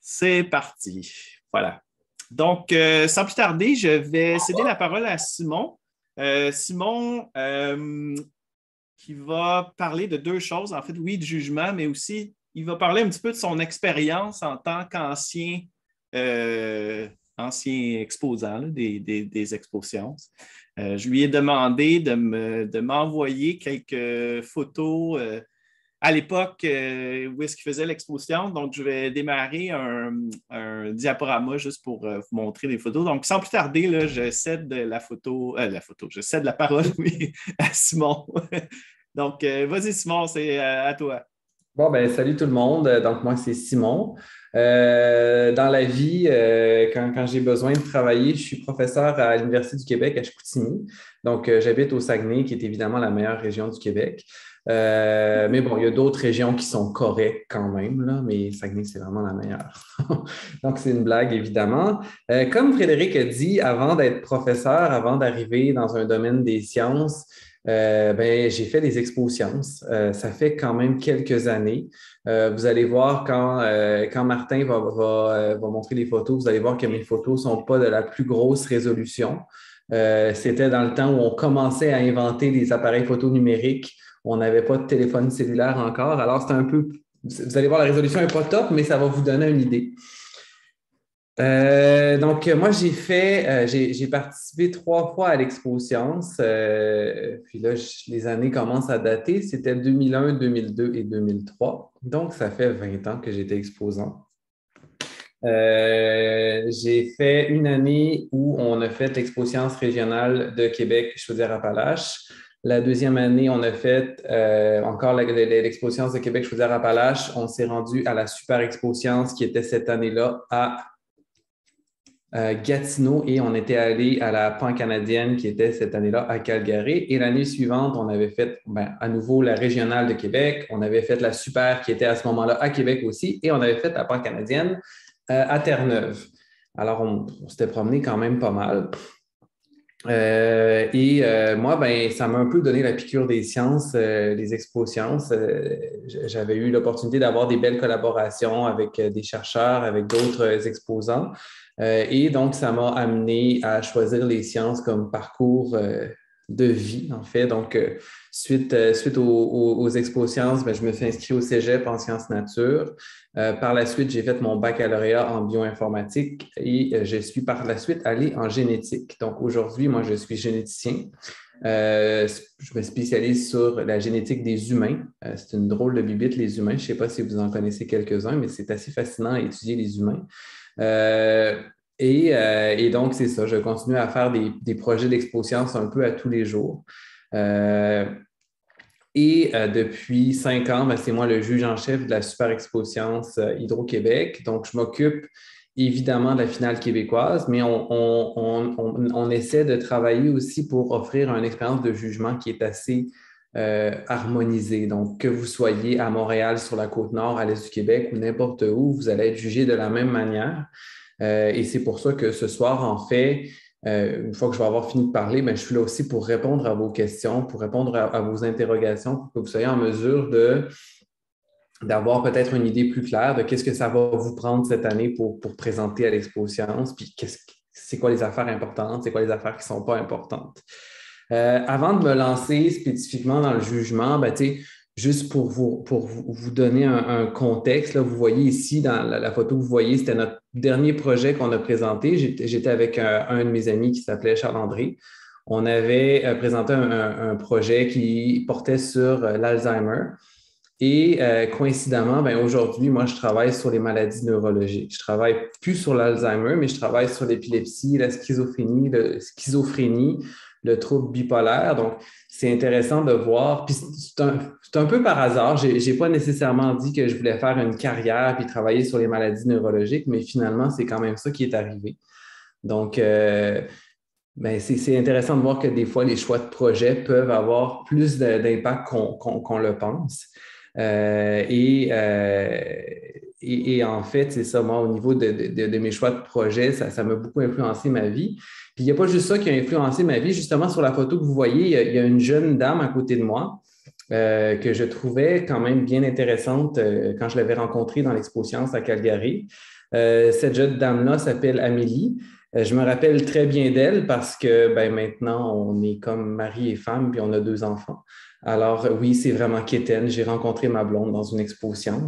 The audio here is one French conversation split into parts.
C'est parti. Voilà. Donc, sans plus tarder, je vais céder la parole à Simon. Simon, qui va parler de deux choses. En fait, oui, de jugement, mais aussi, il va parler un petit peu de son expérience en tant qu'ancien ancien exposant là, des expositions. Je lui ai demandé de m'envoyer quelques photos à l'époque où est-ce qu'il faisait l'exposition. Donc, je vais démarrer un diaporama juste pour vous montrer des photos. Donc, sans plus tarder, là, je cède je cède la parole, oui, à Simon. Donc, vas-y, Simon, c'est à toi. Bon, ben, salut tout le monde. Donc, moi, c'est Simon. Dans la vie, quand j'ai besoin de travailler, je suis professeur à l'Université du Québec à Chicoutimi. Donc, j'habite au Saguenay, qui est évidemment la meilleure région du Québec. Mais bon, il y a d'autres régions qui sont correctes quand même, là, mais Saguenay, c'est vraiment la meilleure. Donc, c'est une blague, évidemment. Comme Frédéric a dit, avant d'être professeur, avant d'arriver dans un domaine des sciences, ben, j'ai fait des expos sciences. Ça fait quand même quelques années. Vous allez voir quand Martin va montrer les photos, vous allez voir que mes photos ne sont pas de la plus grosse résolution. C'était dans le temps où on commençait à inventer les appareils photo numériques. On n'avait pas de téléphone cellulaire encore. Alors, c'est un peu, vous allez voir, la résolution n'est pas top, mais ça va vous donner une idée. Donc, moi, j'ai participé 3 fois à l'Expo Science. Puis là, les années commencent à dater. C'était 2001, 2002 et 2003. Donc, ça fait 20 ans que j'étais exposant. J'ai fait une année où on a fait l'Expo Science régionale de Québec, Chaudière-Appalaches. La deuxième année, on a fait encore l'Expo Science de Québec, Chaudière-Appalaches. On s'est rendu à la Super Expo Science qui était cette année-là à Gatineau et on était allé à la Pan-Canadienne qui était cette année-là à Calgary. Et l'année suivante, on avait fait à nouveau la régionale de Québec. On avait fait la Super qui était à ce moment-là à Québec aussi et on avait fait la Pan-Canadienne à Terre-Neuve. Alors, on s'était promené quand même pas mal. Moi, ben, ça m'a un peu donné la piqûre des sciences, les expos sciences. J'avais eu l'opportunité d'avoir des belles collaborations avec des chercheurs, avec d'autres exposants. Et donc, ça m'a amené à choisir les sciences comme parcours de vie, en fait. Donc, suite aux expos sciences, ben, je me suis inscrit au Cégep en sciences nature. Par la suite, j'ai fait mon baccalauréat en bioinformatique et je suis par la suite allé en génétique. Donc aujourd'hui, moi, je suis généticien. Je me spécialise sur la génétique des humains. C'est une drôle de bibite, les humains. Je ne sais pas si vous en connaissez quelques-uns, mais c'est assez fascinant à étudier les humains. Et donc, c'est ça. Je continue à faire des projets d'expo-science un peu à tous les jours. Depuis 5 ans, ben, c'est moi le juge en chef de la Super Expo Science Hydro-Québec. Donc, je m'occupe évidemment de la finale québécoise, mais on essaie de travailler aussi pour offrir une expérience de jugement qui est assez harmonisée. Donc, que vous soyez à Montréal, sur la Côte-Nord, à l'Est du Québec ou n'importe où, vous allez être jugé de la même manière. Et c'est pour ça que ce soir, en fait, une fois que je vais avoir fini de parler, ben, je suis là aussi pour répondre à vos questions, pour répondre à vos interrogations, pour que vous soyez en mesure d'avoir peut-être une idée plus claire de qu'est-ce que ça va vous prendre cette année pour présenter à l'Expo Science, puis c'est quoi les affaires importantes, c'est quoi les affaires qui ne sont pas importantes. Avant de me lancer spécifiquement dans le jugement, ben, juste pour vous donner un contexte, là, vous voyez ici, dans la photo que vous voyez, c'était notre dernier projet qu'on a présenté. J'étais avec un de mes amis qui s'appelait Charles-André. On avait présenté un projet qui portait sur l'Alzheimer. Et coïncidemment, ben, aujourd'hui, moi, je travaille sur les maladies neurologiques. Je travaille plus sur l'Alzheimer, mais je travaille sur l'épilepsie, la schizophrénie, le trouble bipolaire. Donc, c'est intéressant de voir. Puis c'est un peu par hasard. Je n'ai pas nécessairement dit que je voulais faire une carrière puis travailler sur les maladies neurologiques, mais finalement, c'est quand même ça qui est arrivé. Donc, ben, c'est intéressant de voir que des fois, les choix de projet peuvent avoir plus d'impact qu'on le pense. Et en fait, c'est ça, moi, au niveau de mes choix de projet, ça m'a beaucoup influencé ma vie. Puis il n'y a pas juste ça qui a influencé ma vie. Justement, sur la photo que vous voyez, il y a une jeune dame à côté de moi. que je trouvais quand même bien intéressante quand je l'avais rencontrée dans l'exposition à Calgary. Cette jeune dame-là s'appelle Amélie. Je me rappelle très bien d'elle parce que ben, maintenant, on est comme mari et femme, puis on a 2 enfants. Alors oui, c'est vraiment quétaine. J'ai rencontré ma blonde dans une exposition,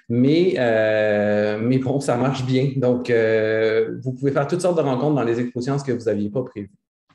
mais bon, ça marche bien. Donc, vous pouvez faire toutes sortes de rencontres dans les expositions que vous n'aviez pas prévues.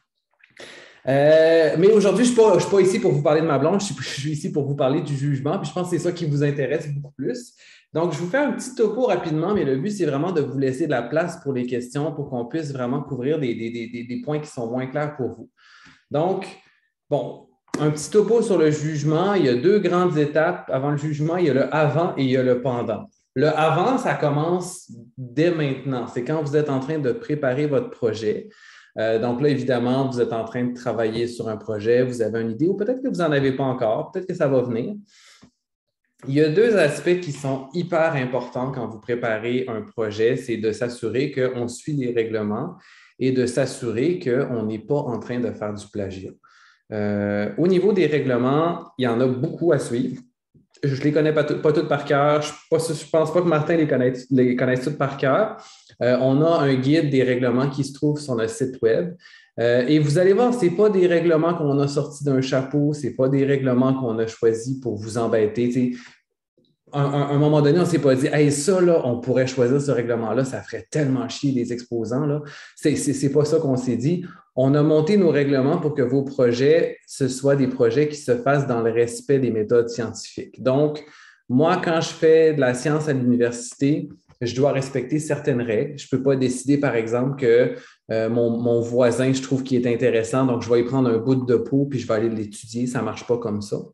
Mais aujourd'hui, je ne suis pas ici pour vous parler de ma blonde, je suis ici pour vous parler du jugement, puis je pense que c'est ça qui vous intéresse beaucoup plus. Donc, je vous fais un petit topo rapidement, mais le but, c'est vraiment de vous laisser de la place pour les questions pour qu'on puisse vraiment couvrir des points qui sont moins clairs pour vous. Donc, bon, un petit topo sur le jugement. Il y a 2 grandes étapes avant le jugement. Il y a le avant et il y a le pendant. Le avant, ça commence dès maintenant. C'est quand vous êtes en train de préparer votre projet. Donc là, évidemment, vous êtes en train de travailler sur un projet, vous avez une idée ou peut-être que vous n'en avez pas encore, peut-être que ça va venir. Il y a 2 aspects qui sont hyper importants quand vous préparez un projet, c'est de s'assurer qu'on suit les règlements et de s'assurer qu'on n'est pas en train de faire du plagiat. Au niveau des règlements, il y en a beaucoup à suivre. Je ne les connais pas toutes par cœur. Je ne pense pas que Martin les connaisse toutes par cœur. On a un guide des règlements qui se trouve sur notre site web. Et vous allez voir, ce n'est pas des règlements qu'on a sortis d'un chapeau, ce n'est pas des règlements qu'on a choisis pour vous embêter. À un moment donné, on ne s'est pas dit, hey, ça, là, on pourrait choisir ce règlement-là, ça ferait tellement chier les exposants. Là. C'est pas ça qu'on s'est dit. On a monté nos règlements pour que vos projets, ce soient des projets qui se fassent dans le respect des méthodes scientifiques. Donc, moi, quand je fais de la science à l'université, je dois respecter certaines règles. Je ne peux pas décider, par exemple, que mon voisin, je trouve qu'il est intéressant, donc je vais y prendre un bout de peau puis je vais aller l'étudier. Ça ne marche pas comme ça.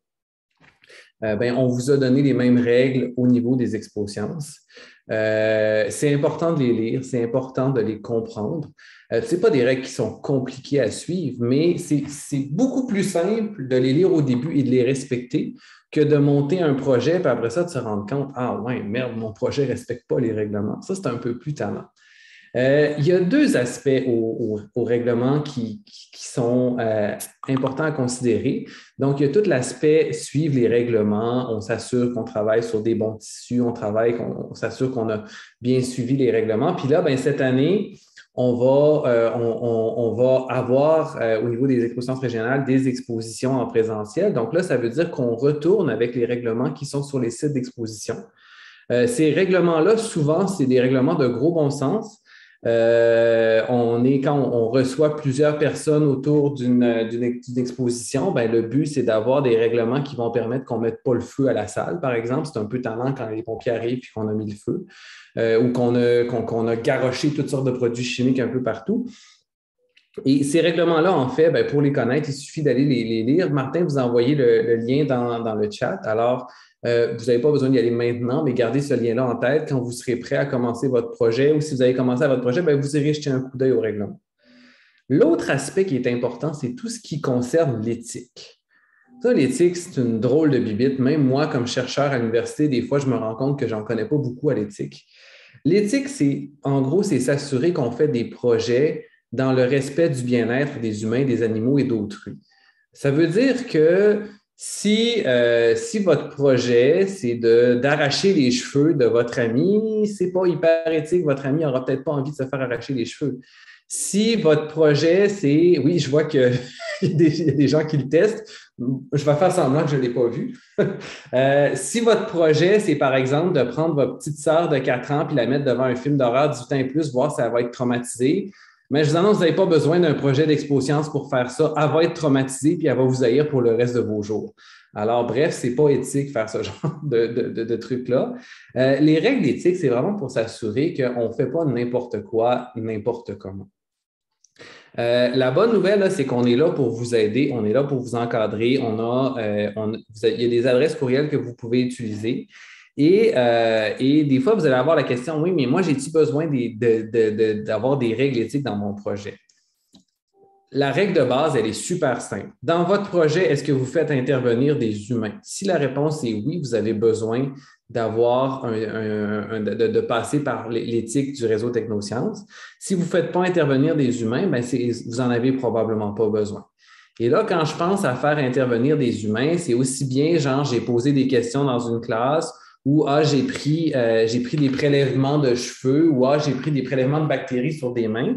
On vous a donné les mêmes règles au niveau des expo-sciences. C'est important de les lire, c'est important de les comprendre. Ce n'est pas des règles qui sont compliquées à suivre, mais c'est beaucoup plus simple de les lire au début et de les respecter que de monter un projet, puis après ça, de se rendre compte, ah ouais, merde, mon projet ne respecte pas les règlements. Ça, c'est un peu plus tannant. Il y a 2 aspects au règlement qui sont importants à considérer. Donc, il y a tout l'aspect suivre les règlements, on s'assure qu'on travaille sur des bons tissus, on s'assure qu'on a bien suivi les règlements. Puis là, cette année, on va avoir au niveau des expositions régionales des expositions en présentiel. Donc là, ça veut dire qu'on retourne avec les règlements qui sont sur les sites d'exposition. Ces règlements-là, souvent, c'est des règlements de gros bon sens. Quand on reçoit plusieurs personnes autour d'une exposition, le but, c'est d'avoir des règlements qui vont permettre qu'on ne mette pas le feu à la salle, par exemple. C'est un peu tannant quand les pompiers arrivent et qu'on a mis le feu ou qu'on a garoché toutes sortes de produits chimiques un peu partout. Et ces règlements-là, en fait, pour les connaître, il suffit d'aller les lire. Martin vous a envoyé le lien dans le chat. Alors, vous n'avez pas besoin d'y aller maintenant, mais gardez ce lien-là en tête quand vous serez prêt à commencer votre projet ou si vous avez commencé votre projet, vous irez jeter un coup d'œil au règlement. L'autre aspect qui est important, c'est tout ce qui concerne l'éthique. Ça, l'éthique, c'est une drôle de bibite. Même moi, comme chercheur à l'université, des fois, je me rends compte que je n'en connais pas beaucoup à l'éthique. L'éthique, en gros, c'est s'assurer qu'on fait des projets dans le respect du bien-être des humains, des animaux et d'autrui. Ça veut dire que si votre projet, c'est d'arracher les cheveux de votre ami, ce n'est pas hyper éthique, votre ami n'aura peut-être pas envie de se faire arracher les cheveux. Si votre projet, c'est... Oui, je vois qu'il y a des gens qui le testent. Je vais faire semblant que je ne l'ai pas vu. Si votre projet, c'est par exemple de prendre votre petite sœur de 4 ans et la mettre devant un film d'horreur 18 ans et plus, voir si elle va être traumatisée, mais je vous annonce, vous n'avez pas besoin d'un projet d'expo-science pour faire ça. Elle va être traumatisée puis elle va vous haïr pour le reste de vos jours. Alors, bref, ce n'est pas éthique faire ce genre de trucs-là. Les règles d'éthique, c'est vraiment pour s'assurer qu'on ne fait pas n'importe quoi, n'importe comment. La bonne nouvelle, là, c'est qu'on est là pour vous aider, on est là pour vous encadrer. Il y a des adresses courriels que vous pouvez utiliser. Et des fois, vous allez avoir la question, oui, mais moi, j'ai-tu besoin d'avoir des règles éthiques dans mon projet? La règle de base, elle est super simple. Dans votre projet, est-ce que vous faites intervenir des humains? Si la réponse est oui, vous avez besoin de passer par l'éthique du réseau Technosciences. Si vous ne faites pas intervenir des humains, vous n'en avez probablement pas besoin. Et là, quand je pense à faire intervenir des humains, c'est aussi bien, genre, j'ai posé des questions dans une classe ou j'ai pris des prélèvements de cheveux ou j'ai pris des prélèvements de bactéries sur des mains.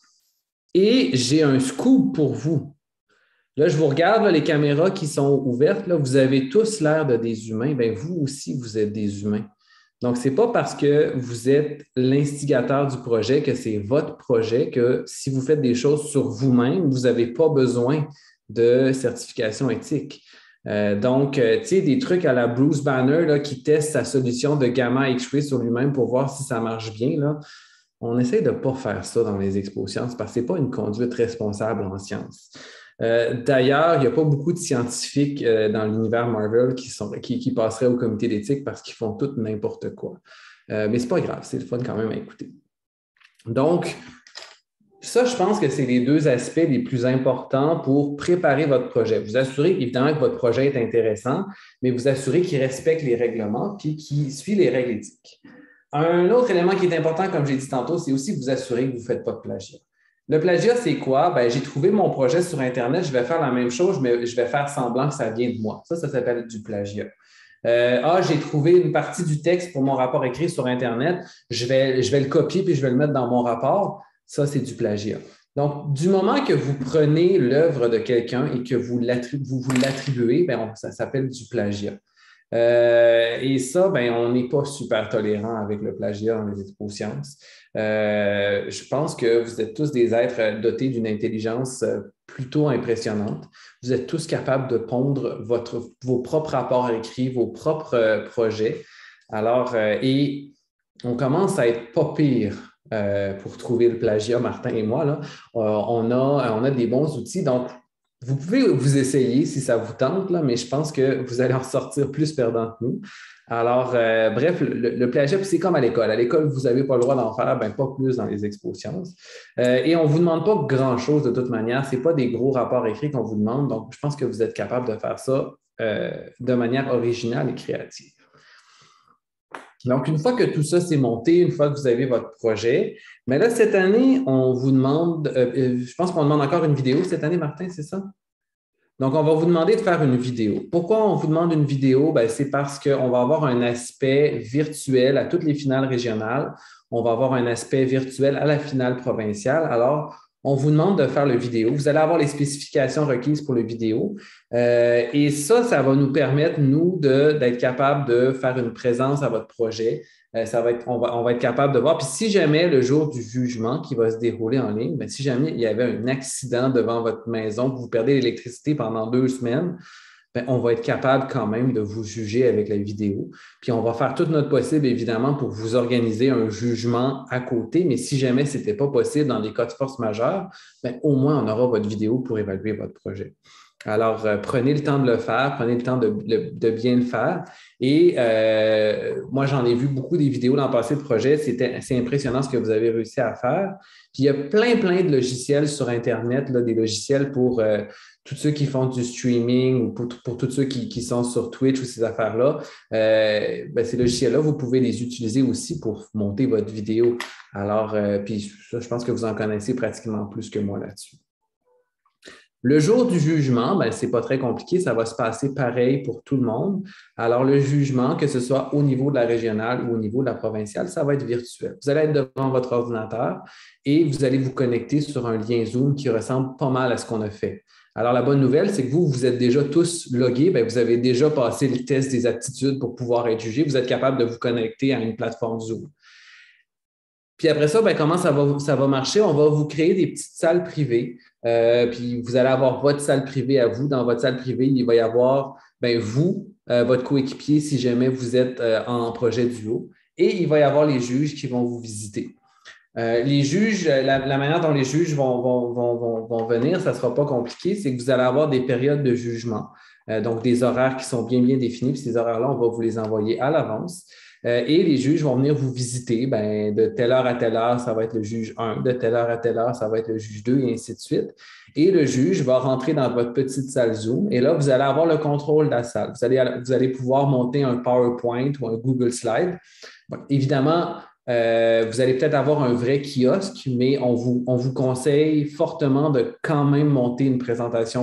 Et j'ai un scoop pour vous. Là, je vous regarde, là, les caméras qui sont ouvertes, là, vous avez tous l'air de des humains. Bien, vous aussi, vous êtes des humains. Donc, ce n'est pas parce que vous êtes l'instigateur du projet que c'est votre projet que si vous faites des choses sur vous-même, vous n'avez pas besoin de certification éthique. Donc, tu sais, des trucs à la Bruce Banner là, qui teste sa solution de gamma X-ray sur lui-même pour voir si ça marche bien, là, on essaie de ne pas faire ça dans les expos sciences parce que ce n'est pas une conduite responsable en sciences. D'ailleurs, il n'y a pas beaucoup de scientifiques dans l'univers Marvel qui passeraient au comité d'éthique parce qu'ils font tout n'importe quoi. Mais ce n'est pas grave, c'est le fun quand même à écouter. Donc, ça, je pense que c'est les deux aspects les plus importants pour préparer votre projet. Vous assurez évidemment que votre projet est intéressant, mais vous assurez qu'il respecte les règlements et qu'il suit les règles éthiques. Un autre élément qui est important, comme j'ai dit tantôt, c'est aussi vous assurer que vous ne faites pas de plagiat. Le plagiat, c'est quoi? Bien, j'ai trouvé mon projet sur Internet, je vais faire la même chose, mais je vais faire semblant que ça vient de moi. Ça s'appelle du plagiat. J'ai trouvé une partie du texte pour mon rapport écrit sur Internet, je vais le copier puis je vais le mettre dans mon rapport. Ça, c'est du plagiat. Donc, du moment que vous prenez l'œuvre de quelqu'un et que vous l'attribuez, bien, ça s'appelle du plagiat. Et ça, ben, on n'est pas super tolérant avec le plagiat dans les expos sciences. Je pense que vous êtes tous des êtres dotés d'une intelligence plutôt impressionnante. Vous êtes tous capables de pondre vos propres rapports écrits, vos propres projets. Alors, et on commence à être pas pire pour trouver le plagiat, Martin et moi. Là. On a des bons outils. Donc, vous pouvez vous essayer si ça vous tente, là, mais je pense que vous allez en sortir plus perdant que nous. Alors, bref, le plagiat, c'est comme à l'école. À l'école, vous n'avez pas le droit d'en faire, ben, pas plus dans les expos sciences. Et on ne vous demande pas grand-chose de toute manière. Ce n'est pas des gros rapports écrits qu'on vous demande. Donc, je pense que vous êtes capable de faire ça de manière originale et créative. Donc, une fois que tout ça s'est monté, une fois que vous avez votre projet, mais là, cette année, on vous demande, je pense qu'on demande encore une vidéo cette année, Martin, c'est ça? Donc, on va vous demander de faire une vidéo. Pourquoi on vous demande une vidéo? Bien, c'est parce qu'on va avoir un aspect virtuel à toutes les finales régionales. On va avoir un aspect virtuel à la finale provinciale. Alors, on vous demande de faire le vidéo. Vous allez avoir les spécifications requises pour le vidéo. Et ça va nous permettre, nous, d'être capable de faire une présence à votre projet. On va être capable de voir. Puis si jamais le jour du jugement qui va se dérouler en ligne, bien, si jamais il y avait un accident devant votre maison, que vous perdez l'électricité pendant 2 semaines, bien, on va être capable quand même de vous juger avec la vidéo. Puis on va faire tout notre possible, évidemment, pour vous organiser un jugement à côté. Mais si jamais ce n'était pas possible dans des cas de force majeure, bien, au moins on aura votre vidéo pour évaluer votre projet. Alors, prenez le temps de le faire, prenez le temps de bien le faire. Et moi, j'en ai vu beaucoup des vidéos dans le passé de projet. C'est impressionnant ce que vous avez réussi à faire. Puis, il y a plein de logiciels sur Internet, là, des logiciels pour tous ceux qui font du streaming ou pour tous ceux qui sont sur Twitch ou ces affaires-là. Ben, ces logiciels-là, vous pouvez les utiliser aussi pour monter votre vidéo. Alors, puis ça, je pense que vous en connaissez pratiquement plus que moi là-dessus. Le jour du jugement, ben, ce n'est pas très compliqué, ça va se passer pareil pour tout le monde. Alors, le jugement, que ce soit au niveau de la régionale ou au niveau de la provinciale, ça va être virtuel. Vous allez être devant votre ordinateur et vous allez vous connecter sur un lien Zoom qui ressemble pas mal à ce qu'on a fait. Alors, la bonne nouvelle, c'est que vous êtes déjà tous logués, bien, vous avez déjà passé le test des aptitudes pour pouvoir être jugé. Vous êtes capable de vous connecter à une plateforme Zoom. Puis après ça, bien, comment ça va marcher? On va vous créer des petites salles privées. Puis vous allez avoir votre salle privée à vous. Dans votre salle privée, il va y avoir bien, vous, votre coéquipier, si jamais vous êtes en projet duo. Et il va y avoir les juges qui vont vous visiter. Les juges, la manière dont les juges vont venir, ça ne sera pas compliqué, c'est que vous allez avoir des périodes de jugement, donc des horaires qui sont bien définis. Puis ces horaires-là, on va vous les envoyer à l'avance. Et les juges vont venir vous visiter. Ben, de telle heure à telle heure, ça va être le juge 1. De telle heure à telle heure, ça va être le juge 2 et ainsi de suite. Et le juge va rentrer dans votre petite salle Zoom. Et là, vous allez avoir le contrôle de la salle. Vous allez pouvoir monter un PowerPoint ou un Google Slide. Bon, évidemment, vous allez peut-être avoir un vrai kiosque, mais on vous conseille fortement de quand même monter une présentation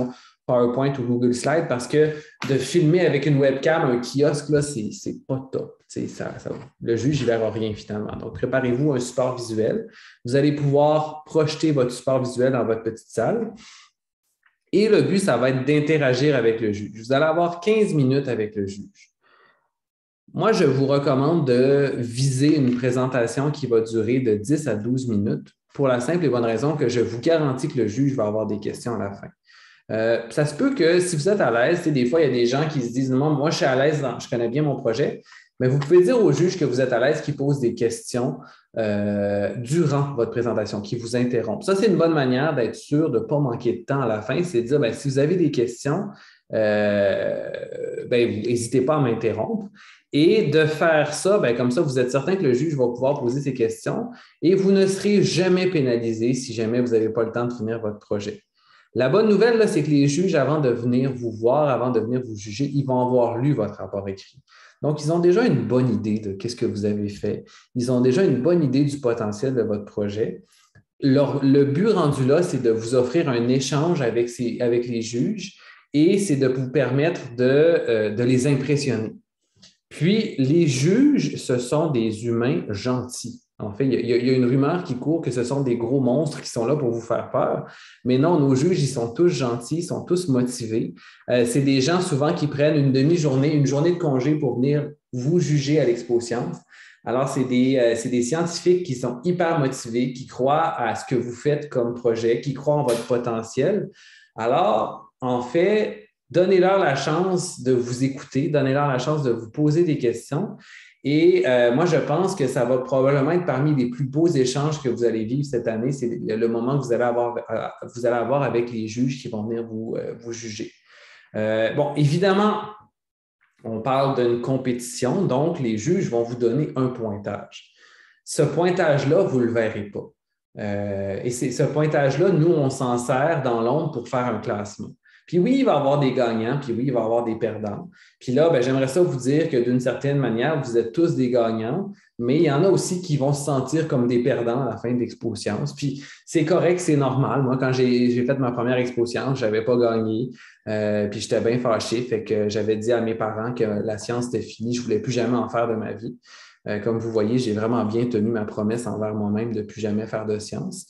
PowerPoint ou Google Slide parce que de filmer avec une webcam un kiosque, là, c'est pas top. Le juge, il ne verra rien finalement. Donc, préparez-vous un support visuel. Vous allez pouvoir projeter votre support visuel dans votre petite salle. Et le but, ça va être d'interagir avec le juge. Vous allez avoir 15 minutes avec le juge. Moi, je vous recommande de viser une présentation qui va durer de 10 à 12 minutes pour la simple et bonne raison que je vous garantis que le juge va avoir des questions à la fin. Ça se peut que si vous êtes à l'aise, des fois, il y a des gens qui se disent non, moi, je suis à l'aise, je connais bien mon projet, mais vous pouvez dire au juge que vous êtes à l'aise, qu'il pose des questions durant votre présentation, qui vous interrompent. Ça, c'est une bonne manière d'être sûr de ne pas manquer de temps à la fin. C'est de dire, bien, si vous avez des questions, n'hésitez pas à m'interrompre. Et de faire ça, bien, comme ça, vous êtes certain que le juge va pouvoir poser ses questions et vous ne serez jamais pénalisé si jamais vous n'avez pas le temps de finir votre projet. La bonne nouvelle, là, c'est que les juges, avant de venir vous voir, avant de venir vous juger, ils vont avoir lu votre rapport écrit. Donc, ils ont déjà une bonne idée de ce que vous avez fait. Ils ont déjà une bonne idée du potentiel de votre projet. Le but rendu là, c'est de vous offrir un échange avec les juges et c'est de vous permettre de les impressionner. Puis, les juges, ce sont des humains gentils. En fait, il y a une rumeur qui court que ce sont des gros monstres qui sont là pour vous faire peur. Mais non, nos juges, ils sont tous gentils, ils sont tous motivés. C'est des gens souvent qui prennent une demi-journée, une journée de congé pour venir vous juger à l'Expo Science. Alors, c'est des scientifiques qui sont hyper motivés, qui croient à ce que vous faites comme projet, qui croient en votre potentiel. Alors, en fait, donnez-leur la chance de vous écouter, donnez-leur la chance de vous poser des questions. Et moi, je pense que ça va probablement être parmi les plus beaux échanges que vous allez vivre cette année. C'est le moment que vous allez avoir avec les juges qui vont venir vous juger. Bon, évidemment, on parle d'une compétition, donc les juges vont vous donner un pointage. Ce pointage-là, vous ne le verrez pas. Et ce pointage-là, nous, on s'en sert dans l'ombre pour faire un classement. Puis oui, il va y avoir des gagnants, puis oui, il va y avoir des perdants. Puis là, j'aimerais ça vous dire que d'une certaine manière, vous êtes tous des gagnants, mais il y en a aussi qui vont se sentir comme des perdants à la fin de l'Expo Science. Puis c'est correct, c'est normal. Moi, quand j'ai fait ma première Expo Science, je n'avais pas gagné, puis j'étais bien fâché. Fait que j'avais dit à mes parents que la science était finie, je ne voulais plus jamais en faire de ma vie. Comme vous voyez, j'ai vraiment bien tenu ma promesse envers moi-même de ne plus jamais faire de science.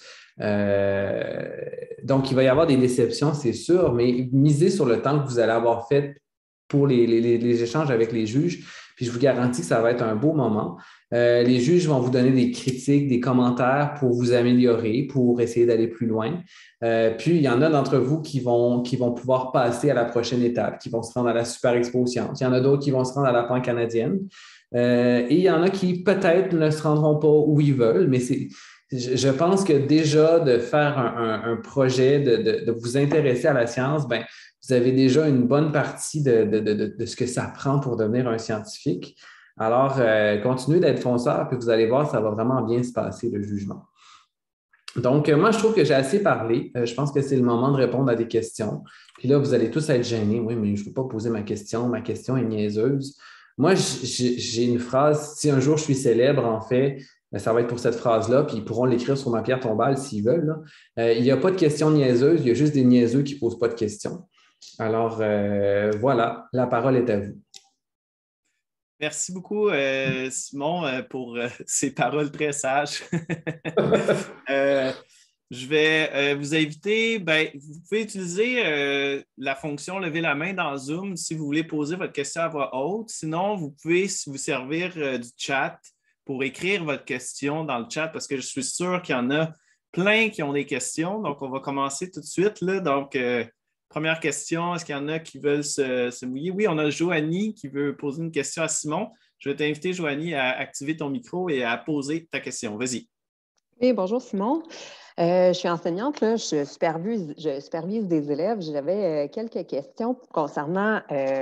Donc, il va y avoir des déceptions, c'est sûr, mais misez sur le temps que vous allez avoir fait pour les échanges avec les juges. Puis, je vous garantis que ça va être un beau moment. Les juges vont vous donner des critiques, des commentaires pour vous améliorer, pour essayer d'aller plus loin. Puis, il y en a d'entre vous qui vont pouvoir passer à la prochaine étape, qui vont se rendre à la Super Expo Science. Il y en a d'autres qui vont se rendre à la Pan-Canadienne. Et il y en a qui peut-être ne se rendront pas où ils veulent, mais je pense que déjà de faire un projet, de vous intéresser à la science, vous avez déjà une bonne partie de ce que ça prend pour devenir un scientifique. Alors, continuez d'être fonceur, puis vous allez voir, ça va vraiment bien se passer, le jugement. Donc, moi, je trouve que j'ai assez parlé. Je pense que c'est le moment de répondre à des questions. Puis là, vous allez tous être gênés. Oui, mais je ne veux pas poser ma question. Ma question est niaiseuse. Moi, j'ai une phrase. Si un jour je suis célèbre, en fait, ça va être pour cette phrase-là, puis ils pourront l'écrire sur ma pierre tombale s'ils veulent. Il n'y a pas de questions niaiseuses, il y a juste des niaiseux qui ne posent pas de questions. Alors, voilà, la parole est à vous. Merci beaucoup, Simon, pour ces paroles très sages. Je vais vous inviter, vous pouvez utiliser la fonction lever la main dans Zoom si vous voulez poser votre question à voix haute. Sinon, vous pouvez vous servir du chat pour écrire votre question dans le chat parce que je suis sûr qu'il y en a plein qui ont des questions. Donc, on va commencer tout de suite. Là. Donc, première question, est-ce qu'il y en a qui veulent se mouiller? Oui, on a Joanie qui veut poser une question à Simon. Je vais t'inviter, Joanie, à activer ton micro et à poser ta question. Vas-y. Oui, bonjour Simon. Je suis enseignante, là, je supervise des élèves. J'avais quelques questions concernant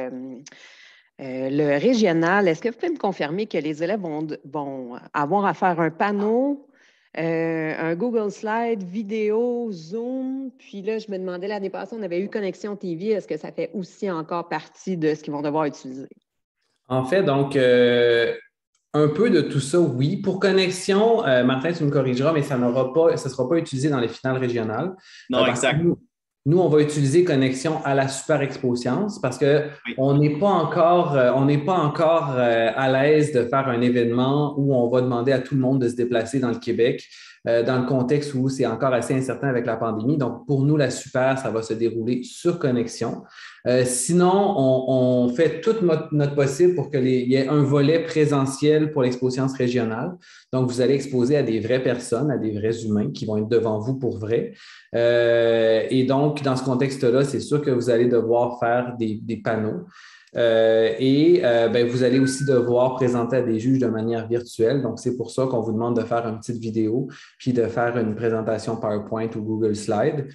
le régional. Est-ce que vous pouvez me confirmer que les élèves vont avoir à faire un panneau, un Google Slide, vidéo, Zoom? Puis là, je me demandais, l'année passée, on avait eu Connexion TV. Est-ce que ça fait aussi encore partie de ce qu'ils vont devoir utiliser? En fait, donc, un peu de tout ça, oui. Pour connexion, Martin, tu me corrigeras, mais ça ne sera pas utilisé dans les finales régionales. Non, exact. Nous, on va utiliser connexion à la Super Expo Science parce qu'on n'est pas encore, à l'aise de faire un événement où on va demander à tout le monde de se déplacer dans le Québec, dans le contexte où c'est encore assez incertain avec la pandémie. Donc, pour nous, la Super, ça va se dérouler sur connexion. Sinon, on fait tout notre possible pour qu'il y ait un volet présentiel pour l'Expo Science régionale. Donc, vous allez exposer à des vraies personnes, à des vrais humains qui vont être devant vous pour vrai. Et donc, dans ce contexte-là, c'est sûr que vous allez devoir faire des panneaux. Vous allez aussi devoir présenter à des juges de manière virtuelle. Donc, c'est pour ça qu'on vous demande de faire une petite vidéo puis de faire une présentation PowerPoint ou Google Slide.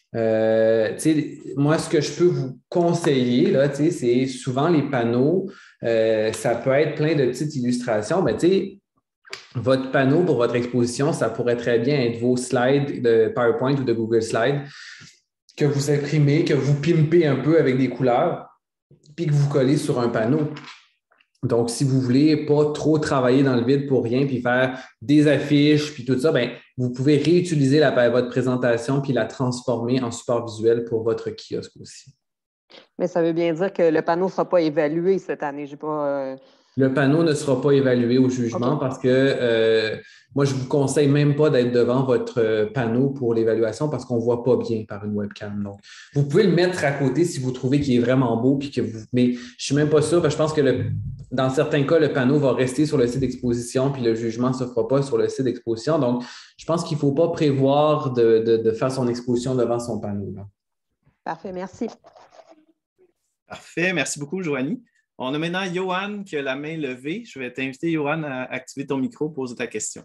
Moi, ce que je peux vous conseiller, là, c'est souvent les panneaux, ça peut être plein de petites illustrations. Mais votre panneau pour votre exposition, ça pourrait très bien être vos slides de PowerPoint ou de Google Slide que vous imprimez, que vous pimpez un peu avec des couleurs, puis que vous collez sur un panneau. Donc, si vous ne voulez pas trop travailler dans le vide pour rien, puis faire des affiches, puis tout ça, vous pouvez réutiliser votre présentation puis la transformer en support visuel pour votre kiosque aussi. Mais ça veut bien dire que le panneau ne sera pas évalué cette année. J'ai pas, Le panneau ne sera pas évalué au jugement parce que moi, je ne vous conseille même pas d'être devant votre panneau pour l'évaluation parce qu'on ne voit pas bien par une webcam. Donc, vous pouvez le mettre à côté si vous trouvez qu'il est vraiment beau. Mais je ne suis même pas sûr parce que je pense que dans certains cas, le panneau va rester sur le site d'exposition puis le jugement ne se fera pas sur le site d'exposition. Donc, je pense qu'il ne faut pas prévoir de faire son exposition devant son panneau. Là. Parfait, merci. Parfait, merci beaucoup, Joanie. On a maintenant Johan qui a la main levée. Je vais t'inviter, Johan, à activer ton micro, poser ta question.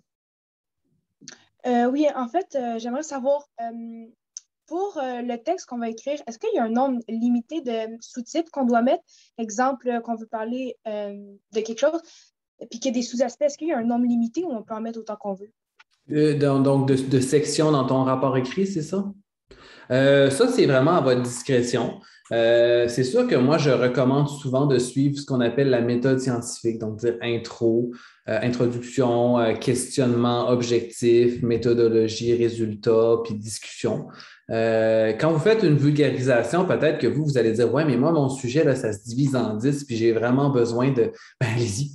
Oui, en fait, j'aimerais savoir, pour le texte qu'on va écrire, est-ce qu'il y a un nombre limité de sous-titres qu'on doit mettre? Exemple, qu'on veut parler de quelque chose, puis qu'il y a des sous-aspects, est-ce qu'il y a un nombre limité ou on peut en mettre autant qu'on veut? Donc, de sections dans ton rapport écrit, c'est ça? Ça, c'est vraiment à votre discrétion. C'est sûr que moi, je recommande souvent de suivre ce qu'on appelle la méthode scientifique, donc dire intro, introduction, questionnement, objectif, méthodologie, résultat, puis discussion. Quand vous faites une vulgarisation, peut-être que vous allez dire « Ouais, mais moi, mon sujet, là, ça se divise en 10, puis j'ai vraiment besoin de… » allez-y.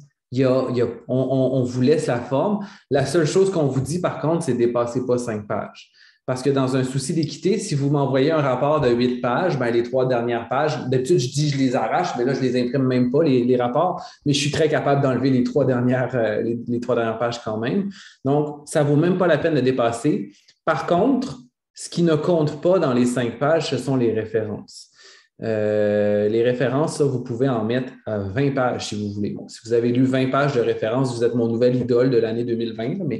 On vous laisse la forme. La seule chose qu'on vous dit, par contre, c'est ne dépassez pas 5 pages. Parce que dans un souci d'équité, si vous m'envoyez un rapport de 8 pages, les 3 dernières pages, d'habitude, je dis je les arrache, mais là, je ne les imprime même pas, les rapports, mais je suis très capable d'enlever les 3 dernières pages quand même. Donc, ça ne vaut même pas la peine de dépasser. Par contre, ce qui ne compte pas dans les 5 pages, ce sont les références. Les références, ça, vous pouvez en mettre 20 pages si vous voulez. Bon, si vous avez lu 20 pages de références, vous êtes mon nouvel idole de l'année 2020, mais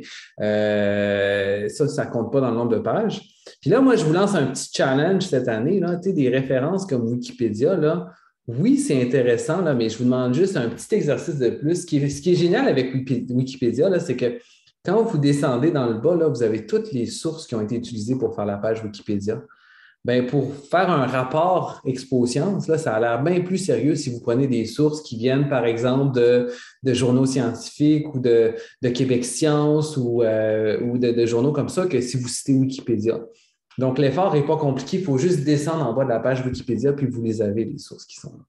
ça ne compte pas dans le nombre de pages. Puis là, moi, je vous lance un petit challenge cette année, là, des références comme Wikipédia, là. Oui, c'est intéressant, là, mais je vous demande juste un petit exercice de plus. Ce qui est génial avec Wikipédia, là, c'est que quand vous descendez dans le bas, là, vous avez toutes les sources qui ont été utilisées pour faire la page Wikipédia. Pour faire un rapport Expo Science, là, ça a l'air bien plus sérieux si vous prenez des sources qui viennent, par exemple, de journaux scientifiques ou de Québec Science ou de journaux comme ça que si vous citez Wikipédia. Donc, l'effort n'est pas compliqué. Il faut juste descendre en bas de la page Wikipédia puis vous les avez, les sources qui sont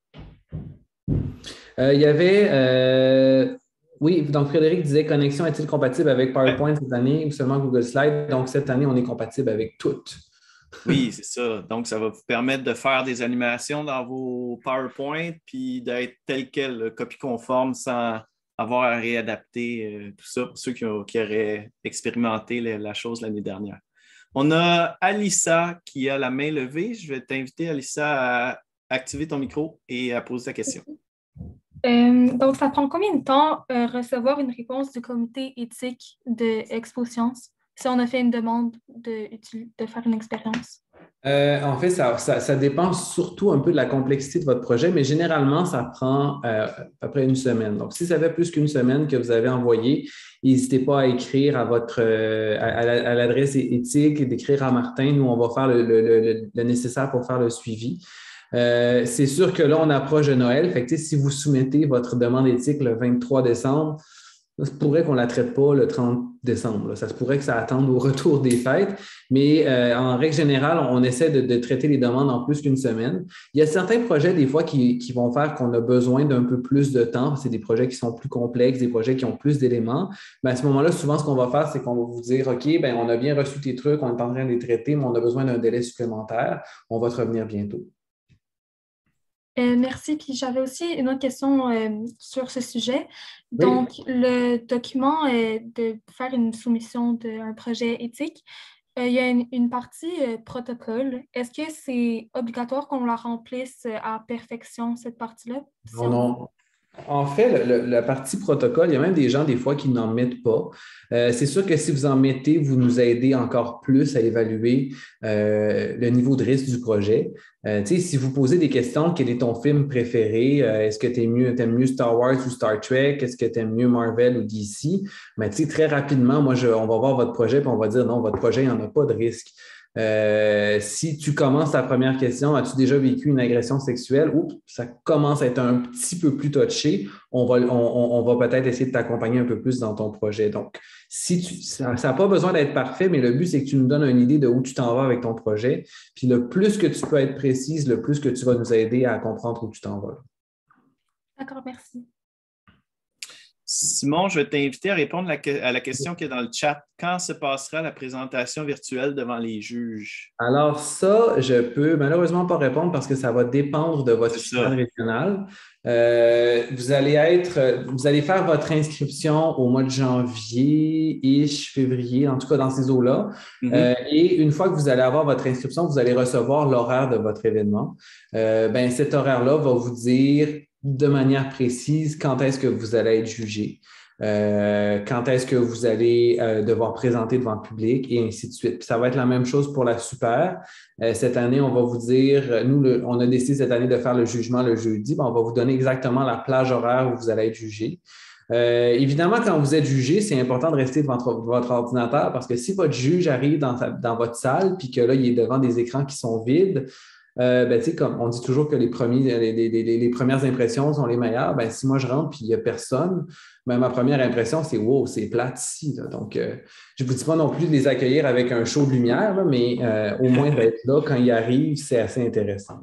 là. Il y avait… oui, donc Frédéric disait « Connexion est-il compatible avec PowerPoint cette année ou seulement Google Slide? » Donc, cette année, on est compatible avec toutes. Oui, c'est ça. Donc, ça va vous permettre de faire des animations dans vos PowerPoint puis d'être tel quel, copie conforme sans avoir à réadapter tout ça pour ceux qui auraient expérimenté la chose l'année dernière. On a Alissa qui a la main levée. Je vais t'inviter, Alissa, à activer ton micro et à poser ta question. Donc, ça prend combien de temps recevoir une réponse du comité éthique de Expo Science si on a fait une demande de faire une expérience? En fait, ça dépend surtout un peu de la complexité de votre projet, mais généralement, ça prend à peu près une semaine. Donc, si ça fait plus qu'une semaine que vous avez envoyé, n'hésitez pas à écrire à l'adresse éthique et d'écrire à Martin. Nous, on va faire le nécessaire pour faire le suivi. C'est sûr que là, on approche de Noël. Fait que, si vous soumettez votre demande éthique le 23 décembre, Ça se pourrait qu'on ne la traite pas le 30 décembre. Là. Ça se pourrait que ça attende au retour des fêtes, mais en règle générale, on essaie de traiter les demandes en plus qu'une semaine. Il y a certains projets, des fois, qui vont faire qu'on a besoin d'un peu plus de temps. C'est des projets qui sont plus complexes, des projets qui ont plus d'éléments. Mais à ce moment-là, souvent, ce qu'on va faire, c'est qu'on va vous dire, OK, bien, on a bien reçu tes trucs, on est en train de les traiter, mais on a besoin d'un délai supplémentaire. On va te revenir bientôt. Merci. Puis j'avais aussi une autre question sur ce sujet. Oui. Donc, le document de faire une soumission d'un projet éthique, il y a une partie protocole. Est-ce que c'est obligatoire qu'on la remplisse à perfection, cette partie-là? Non, non. En fait, la partie protocole, il y a même des gens, des fois, qui n'en mettent pas. C'est sûr que si vous en mettez, vous nous aidez encore plus à évaluer le niveau de risque du projet. Si vous posez des questions, quel est ton film préféré? Est-ce que t'aimes mieux Star Wars ou Star Trek? Est-ce que tu aimes mieux Marvel ou DC? Mais très rapidement, on va voir votre projet et on va dire non, votre projet, il n'y en a pas de risque. Si tu commences ta première question, as-tu déjà vécu une agression sexuelle? Oups, ça commence à être un petit peu plus touché. On va peut-être essayer de t'accompagner un peu plus dans ton projet. Donc, ça n'a pas besoin d'être parfait, mais le but, c'est que tu nous donnes une idée de où tu t'en vas avec ton projet. Puis le plus que tu peux être précise, le plus que tu vas nous aider à comprendre où tu t'en vas. D'accord, merci. Simon, je vais t'inviter à répondre à la question qui est dans le chat. Quand se passera la présentation virtuelle devant les juges? Alors ça, je peux malheureusement pas répondre parce que ça va dépendre de votre finale régionale. Vous allez faire votre inscription au mois de janvier, février, en tout cas dans ces eaux-là. Et une fois que vous allez avoir votre inscription, vous allez recevoir l'horaire de votre événement. Cet horaire-là va vous dire de manière précise quand est-ce que vous allez être jugé. Quand est-ce que vous allez devoir présenter devant le public et ainsi de suite. Puis ça va être la même chose pour la super. Cette année, on va vous dire, nous, on a décidé cette année de faire le jugement le jeudi. On va vous donner exactement la plage horaire où vous allez être jugé. Évidemment, quand vous êtes jugé, c'est important de rester devant votre ordinateur parce que si votre juge arrive dans votre salle puis que là, il est devant des écrans qui sont vides, comme on dit toujours que les premières impressions sont les meilleures, si moi je rentre et il n'y a personne, ma première impression, c'est « wow, c'est plate ici ». Donc, je ne vous dis pas non plus de les accueillir avec un show de lumière, mais au moins d'être là quand ils arrivent, c'est assez intéressant.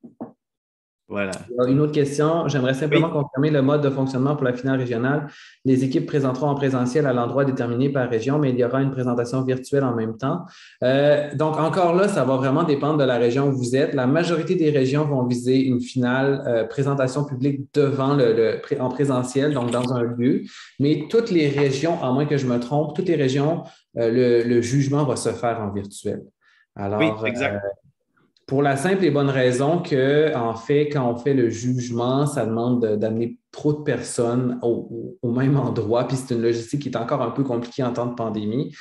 Voilà. Une autre question, j'aimerais simplement confirmer le mode de fonctionnement pour la finale régionale. Les équipes présenteront en présentiel à l'endroit déterminé par région, mais il y aura une présentation virtuelle en même temps. Donc, encore là, ça va vraiment dépendre de la région où vous êtes. La majorité des régions vont viser une finale présentation publique devant en présentiel, donc dans un lieu. Mais toutes les régions, à moins que je me trompe, toutes les régions, le jugement va se faire en virtuel. Alors, oui, exact. Pour la simple et bonne raison que, en fait, quand on fait le jugement, ça demande d'amener trop de personnes au même endroit, puis c'est une logistique qui est encore un peu compliquée en temps de pandémie.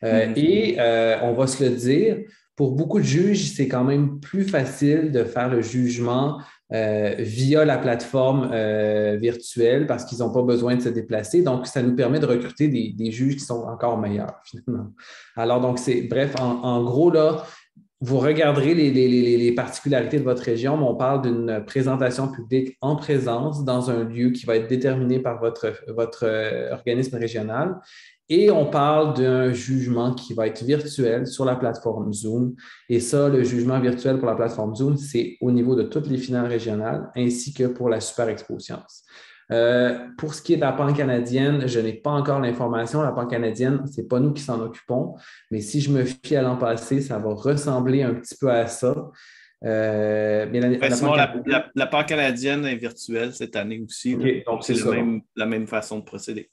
On va se le dire, pour beaucoup de juges, c'est quand même plus facile de faire le jugement via la plateforme virtuelle parce qu'ils n'ont pas besoin de se déplacer. Donc, ça nous permet de recruter des juges qui sont encore meilleurs, finalement. Alors, donc, en gros, là, vous regarderez les particularités de votre région, mais on parle d'une présentation publique en présence dans un lieu qui va être déterminé par votre organisme régional. Et on parle d'un jugement qui va être virtuel sur la plateforme Zoom. Et ça, le jugement virtuel pour la plateforme Zoom, c'est au niveau de toutes les finales régionales ainsi que pour la Super Expo Sciences. Pour ce qui est de la Pan-Canadienne, je n'ai pas encore l'information. La Pan-Canadienne, ce n'est pas nous qui s'en occupons, mais si je me fie à l'an passé, ça va ressembler un petit peu à ça. La Pan-Canadienne est virtuelle cette année aussi. Okay, donc c'est la même façon de procéder.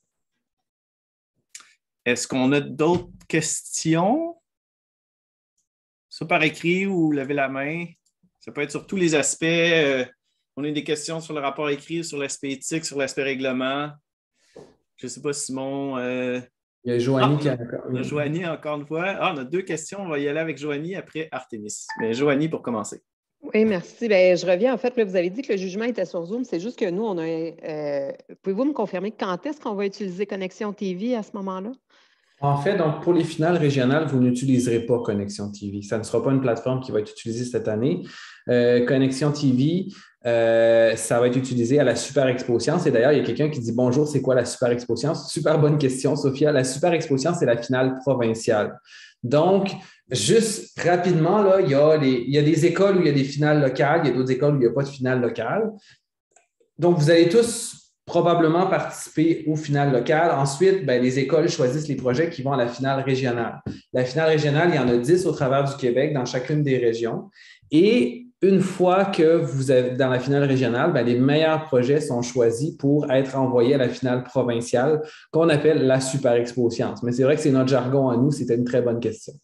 Est-ce qu'on a d'autres questions? Ça par écrit ou lever la main? Ça peut être sur tous les aspects. On a des questions sur le rapport écrit, sur l'aspect éthique, sur l'aspect règlement. Je ne sais pas, Simon. Il y a Joanie qui a encore. On a Joanie encore une fois. On a 2 questions. On va y aller avec Joanie après Artémis. Mais Joanie, pour commencer. Oui, merci. Je reviens. En fait, là, vous avez dit que le jugement était sur Zoom. C'est juste que nous, on a. Pouvez-vous me confirmer quand est-ce qu'on va utiliser Connexion TV à ce moment-là? En fait, donc pour les finales régionales, vous n'utiliserez pas Connexion TV. Ça ne sera pas une plateforme qui va être utilisée cette année. Connexion TV, ça va être utilisé à la Super Expo Science. Et d'ailleurs, il y a quelqu'un qui dit bonjour, c'est quoi la Super Expo Science? Super bonne question, Sophia. La Super Expo Science, c'est la finale provinciale. Donc, juste rapidement, là, il y a des écoles où il y a des finales locales, il y a d'autres écoles où il n'y a pas de finale locale. Donc, vous allez tous probablement participer aux finales locales. Ensuite, ben, les écoles choisissent les projets qui vont à la finale régionale. La finale régionale, il y en a 10 au travers du Québec, dans chacune des régions. Et une fois que vous êtes dans la finale régionale, ben, les meilleurs projets sont choisis pour être envoyés à la finale provinciale, qu'on appelle la Super Expo Sciences. Mais c'est vrai que c'est notre jargon à nous, c'était une très bonne question.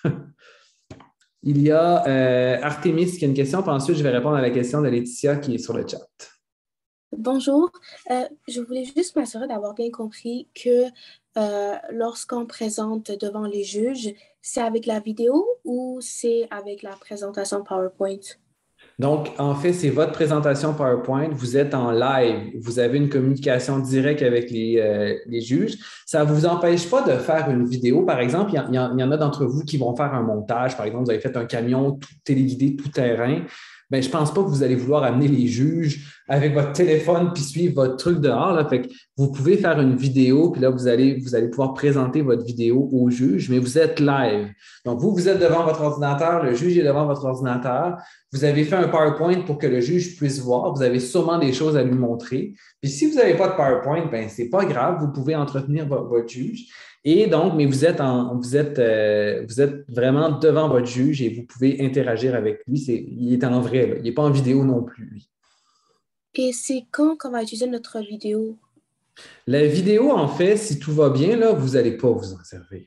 Il y a Artemis qui a une question, puis ensuite je vais répondre à la question de Laetitia qui est sur le chat. Bonjour, je voulais juste m'assurer d'avoir bien compris que lorsqu'on présente devant les juges, c'est avec la vidéo ou c'est avec la présentation PowerPoint? Donc, en fait, c'est votre présentation PowerPoint. Vous êtes en live. Vous avez une communication directe avec les juges. Ça ne vous empêche pas de faire une vidéo. Par exemple, il y en a d'entre vous qui vont faire un montage. Par exemple, vous avez fait un camion tout téléguidé, tout terrain. Bien, je ne pense pas que vous allez vouloir amener les juges avec votre téléphone puis suivre votre truc dehors. Là. Fait que vous pouvez faire une vidéo, puis là, vous allez pouvoir présenter votre vidéo au juge, mais vous êtes live. Donc, vous êtes devant votre ordinateur, le juge est devant votre ordinateur. Vous avez fait un PowerPoint pour que le juge puisse voir. Vous avez sûrement des choses à lui montrer. Puis si vous n'avez pas de PowerPoint, bien, ce n'est pas grave, vous pouvez entretenir votre juge. Et donc, mais vous êtes vraiment devant votre juge et vous pouvez interagir avec lui. Il est en vrai, là. Il n'est pas en vidéo non plus, lui. Et c'est quand qu'on va utiliser notre vidéo? La vidéo, en fait, si tout va bien, là, vous n'allez pas vous en servir.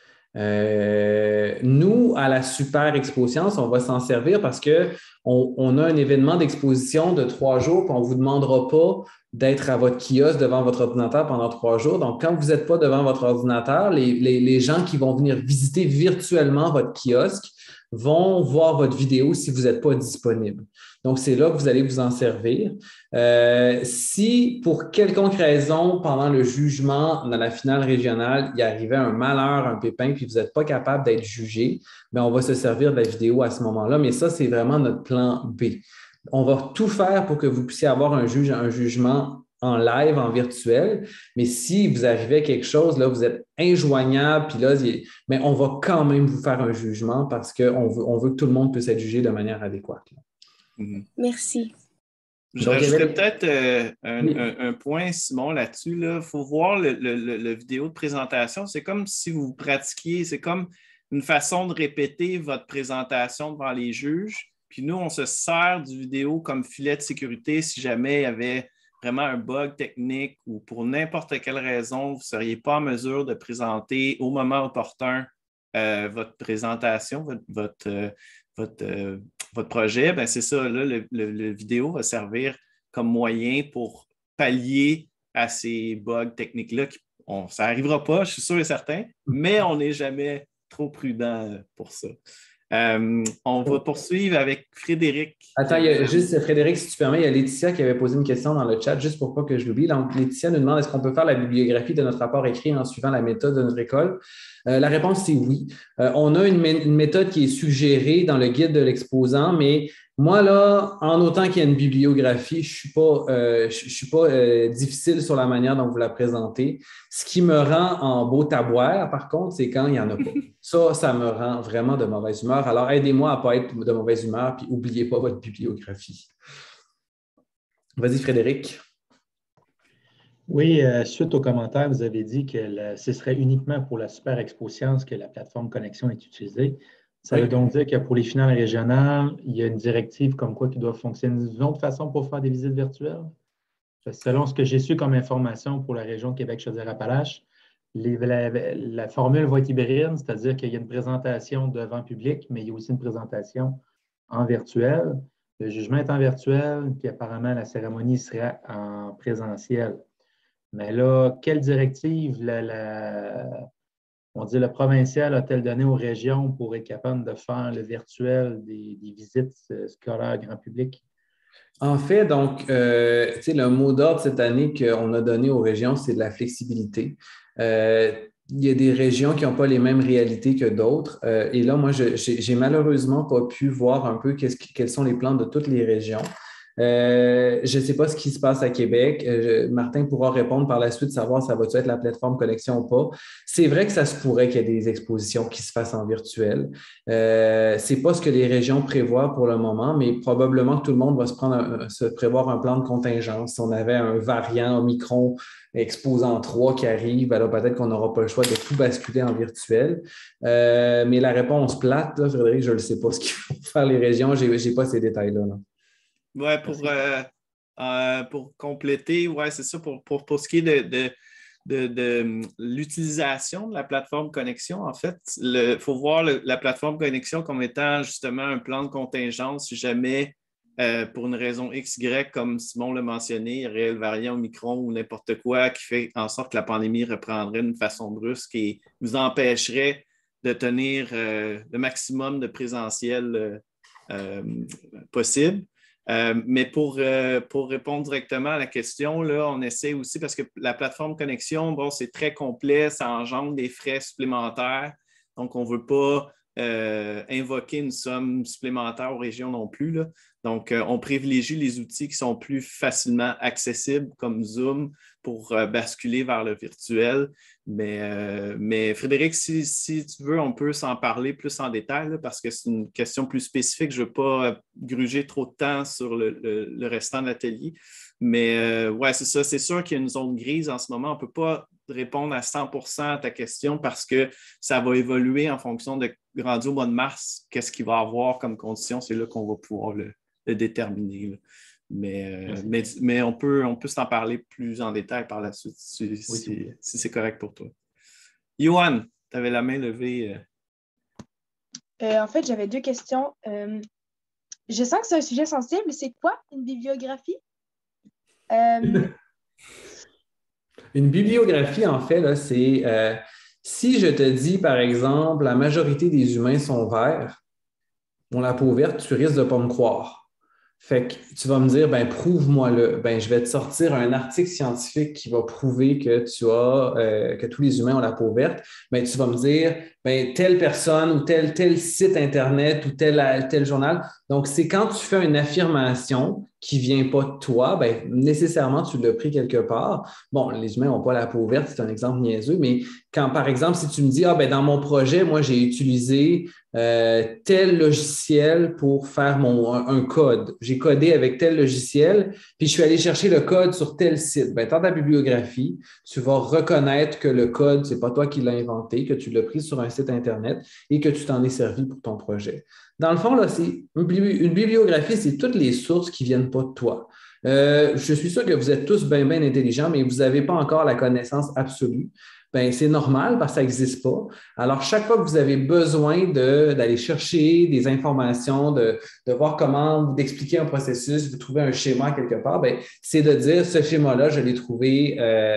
Nous, à la Super Expo Science, on va s'en servir parce qu'on a un événement d'exposition de 3 jours, puis on ne vous demandera pas d'être à votre kiosque devant votre ordinateur pendant 3 jours. Donc, quand vous n'êtes pas devant votre ordinateur, les gens qui vont venir visiter virtuellement votre kiosque vont voir votre vidéo si vous n'êtes pas disponible. Donc, c'est là que vous allez vous en servir. Si, pour quelconque raison, pendant le jugement dans la finale régionale, il arrivait un malheur, un pépin, puis vous n'êtes pas capable d'être jugé, bien, on va se servir de la vidéo à ce moment-là. Mais ça, c'est vraiment notre plan B. On va tout faire pour que vous puissiez avoir un jugement en live, en virtuel. Mais si vous arrivez à quelque chose, là, vous êtes injoignable, puis là, mais on va quand même vous faire un jugement parce qu'on veut que tout le monde puisse être jugé de manière adéquate. Merci. Je rajouterais peut-être un point, Simon, là-dessus. Il faut voir le vidéo de présentation. C'est comme si vous pratiquiez, c'est comme une façon de répéter votre présentation devant les juges. Puis nous, on se sert du vidéo comme filet de sécurité si jamais il y avait vraiment un bug technique ou pour n'importe quelle raison, vous ne seriez pas en mesure de présenter au moment opportun votre présentation, votre projet. Ben c'est ça, là, le vidéo va servir comme moyen pour pallier à ces bugs techniques-là. Ça n'arrivera pas, je suis sûr et certain, mais on n'est jamais trop prudent pour ça. On va poursuivre avec Frédéric. Attends, il y a juste Frédéric, si tu permets, il y a Laetitia qui avait posé une question dans le chat, juste pour pas que je l'oublie. Donc, Laetitia nous demande est-ce qu'on peut faire la bibliographie de notre rapport écrit en suivant la méthode de notre école? La réponse, c'est oui. On a une méthode qui est suggérée dans le guide de l'exposant, mais moi, là, en autant qu'il y a une bibliographie, je ne suis pas difficile sur la manière dont vous la présentez. Ce qui me rend en beau tabouère, par contre, c'est quand il n'y en a pas. Ça me rend vraiment de mauvaise humeur. Alors, aidez-moi à ne pas être de mauvaise humeur, puis n'oubliez pas votre bibliographie. Vas-y, Frédéric. Oui, suite aux commentaires, vous avez dit que ce serait uniquement pour la Super Expo Science que la plateforme Connexion est utilisée. Ça veut donc dire que pour les finales régionales, il y a une directive comme quoi qui doit fonctionner d'une autre façon pour faire des visites virtuelles? Selon ce que j'ai su comme information pour la région Québec-Chaudière-Appalaches, la formule va être hybride, c'est-à-dire qu'il y a une présentation devant public, mais il y a aussi une présentation en virtuel. Le jugement est en virtuel, puis apparemment la cérémonie sera en présentiel. Mais là, quelle directive on dit le provincial a-t-elle donné aux régions pour être capable de faire le virtuel des visites scolaires grand public? En fait, donc, le mot d'ordre cette année qu'on a donné aux régions, c'est de la flexibilité. il y a des régions qui n'ont pas les mêmes réalités que d'autres. Et là, moi, j'ai malheureusement pas pu voir un peu quels sont les plans de toutes les régions. Je ne sais pas ce qui se passe à Québec. Martin pourra répondre par la suite, savoir ça va-tu être la plateforme connexion ou pas. C'est vrai que ça se pourrait qu'il y ait des expositions qui se fassent en virtuel. C'est pas ce que les régions prévoient pour le moment, mais probablement que tout le monde va se prévoir un plan de contingence. Si on avait un variant Omicron exposant 3 qui arrive, alors peut-être qu'on n'aura pas le choix de tout basculer en virtuel. Mais la réponse plate, là, Frédéric, je ne sais pas ce qu'ils vont faire les régions. Je n'ai pas ces détails-là. Là. Ouais, pour compléter, ouais, c'est ça, pour ce qui est de l'utilisation de la plateforme connexion, en fait, il faut voir la plateforme connexion comme étant justement un plan de contingence si jamais, pour une raison XY, comme Simon l'a mentionné, il y aurait le variant Omicron ou n'importe quoi qui fait en sorte que la pandémie reprendrait d'une façon brusque et nous empêcherait de tenir le maximum de présentiel possible. Mais pour répondre directement à la question, là, on essaie aussi parce que la plateforme connexion, bon, c'est très complet, ça engendre des frais supplémentaires. Donc, on ne veut pas invoquer une somme supplémentaire aux régions non plus, là. Donc, on privilégie les outils qui sont plus facilement accessibles comme Zoom pour basculer vers le virtuel. Mais Frédéric, si tu veux, on peut s'en parler plus en détail là, parce que c'est une question plus spécifique. Je ne veux pas gruger trop de temps sur le restant de l'atelier. Mais ouais, c'est ça. C'est sûr qu'il y a une zone grise en ce moment. On ne peut pas répondre à 100% à ta question parce que ça va évoluer en fonction de rendu au mois de mars. Qu'est-ce qu'il va y avoir comme condition? C'est là qu'on va pouvoir le déterminer. Là. Mais on peut s'en parler plus en détail par la suite si c'est correct pour toi. Yohan, tu avais la main levée. En fait, j'avais 2 questions. Je sens que c'est un sujet sensible. C'est quoi une bibliographie? Une bibliographie, en fait, là, c'est si je te dis, par exemple, la majorité des humains sont verts, ont la peau verte, tu risques de ne pas me croire. Fait que tu vas me dire, ben prouve-moi-le. Ben, je vais te sortir un article scientifique qui va prouver que que tous les humains ont la peau verte. Ben, tu vas me dire, ben, telle personne ou tel site Internet ou tel journal. Donc, c'est quand tu fais une affirmation qui ne vient pas de toi, ben, nécessairement, tu l'as pris quelque part. Bon, les humains n'ont pas la peau verte, c'est un exemple niaiseux, mais quand, par exemple, si tu me dis, ben, dans mon projet, moi, j'ai utilisé tel logiciel pour faire un code. J'ai codé avec tel logiciel, puis je suis allé chercher le code sur tel site. Ben, dans ta bibliographie, tu vas reconnaître que le code, ce n'est pas toi qui l'as inventé, que tu l'as pris sur un site Internet et que tu t'en es servi pour ton projet. Dans le fond, là, une bibliographie, c'est toutes les sources qui ne viennent pas de toi. Je suis sûr que vous êtes tous bien intelligents, mais vous n'avez pas encore la connaissance absolue. Ben, c'est normal parce que ça n'existe pas. Alors, chaque fois que vous avez besoin d'aller chercher des informations, de voir d'expliquer un processus, vous trouvez un schéma quelque part, ben, c'est de dire ce schéma-là, je l'ai trouvé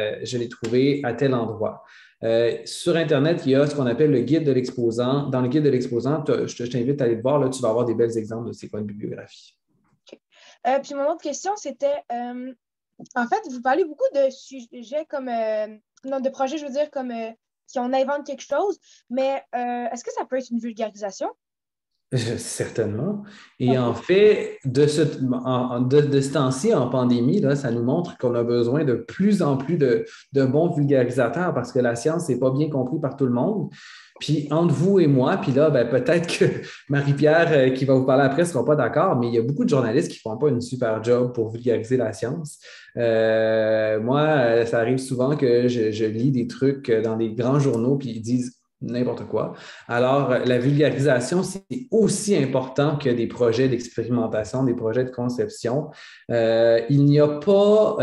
à tel endroit. Sur Internet, il y a ce qu'on appelle le guide de l'exposant. Dans le guide de l'exposant, je t'invite à aller le voir, là, tu vas avoir des belles exemples de c'est quoi une bibliographie. Okay. Puis mon autre question, c'était, en fait, vous parlez beaucoup de sujets comme, non, de projets, je veux dire, comme si on invente quelque chose, mais est-ce que ça peut être une vulgarisation? Certainement. Et en fait, de ce temps-ci, en pandémie, là, ça nous montre qu'on a besoin de plus en plus de bons vulgarisateurs parce que la science n'est pas bien comprise par tout le monde. Puis entre vous et moi, puis là, ben, peut-être que Marie-Pierre, qui va vous parler après, ne sera pas d'accord, mais il y a beaucoup de journalistes qui ne font pas une super job pour vulgariser la science. Moi, ça arrive souvent que je lis des trucs dans des grands journaux, puis ils disent n'importe quoi. Alors, la vulgarisation, c'est aussi important que des projets d'expérimentation, des projets de conception. Il n'y a pas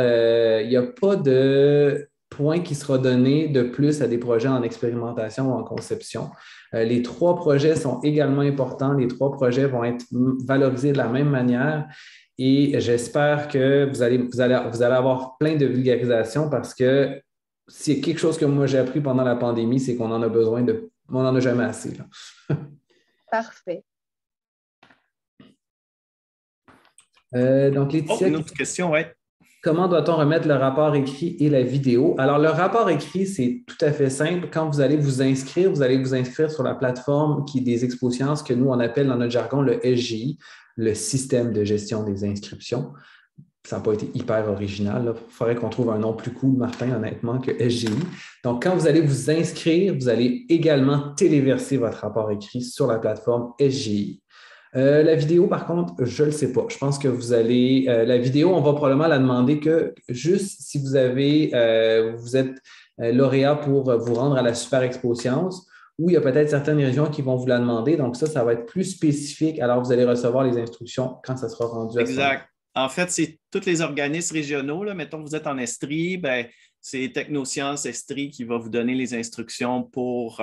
de point qui sera donné de plus à des projets en expérimentation ou en conception. Les 3 projets sont également importants. Les 3 projets vont être valorisés de la même manière. Et j'espère que vous allez avoir plein de vulgarisation parce que s'il y a quelque chose que moi j'ai appris pendant la pandémie, c'est qu'on en a besoin on n'en a jamais assez. Là. Parfait. Donc, Laetitia. Une autre question, oui. Comment doit-on remettre le rapport écrit et la vidéo? Alors, le rapport écrit, c'est tout à fait simple. Quand vous allez vous inscrire sur la plateforme qui est des expositions, que nous, on appelle dans notre jargon le SGI, le système de gestion des inscriptions. Ça n'a pas été hyper original. Il faudrait qu'on trouve un nom plus cool, Martin, honnêtement, que SGI. Donc, quand vous allez vous inscrire, vous allez également téléverser votre rapport écrit sur la plateforme SGI. La vidéo, par contre, je ne le sais pas. Je pense que vous allez... la vidéo, on va probablement la demander que juste si vous êtes lauréat pour vous rendre à la Super Expo Sciences, ou il y a peut-être certaines régions qui vont vous la demander. Donc, ça va être plus spécifique. Alors, vous allez recevoir les instructions quand ça sera rendu à ça. Exact. En fait, c'est tous les organismes régionaux. Là. Mettons que vous êtes en Estrie, ben, c'est Technosciences Estrie qui va vous donner les instructions pour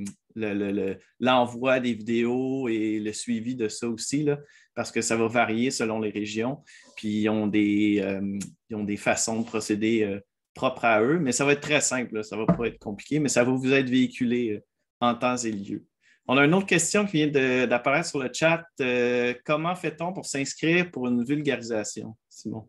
l'envoi des vidéos et le suivi de ça aussi, là, parce que ça va varier selon les régions. Puis, ils ont des façons de procéder propres à eux, mais ça va être très simple. Là. Ça ne va pas être compliqué, mais ça va vous être véhiculé en temps et lieu. On a une autre question qui vient d'apparaître sur le chat. Comment fait-on pour s'inscrire pour une vulgarisation, Simon?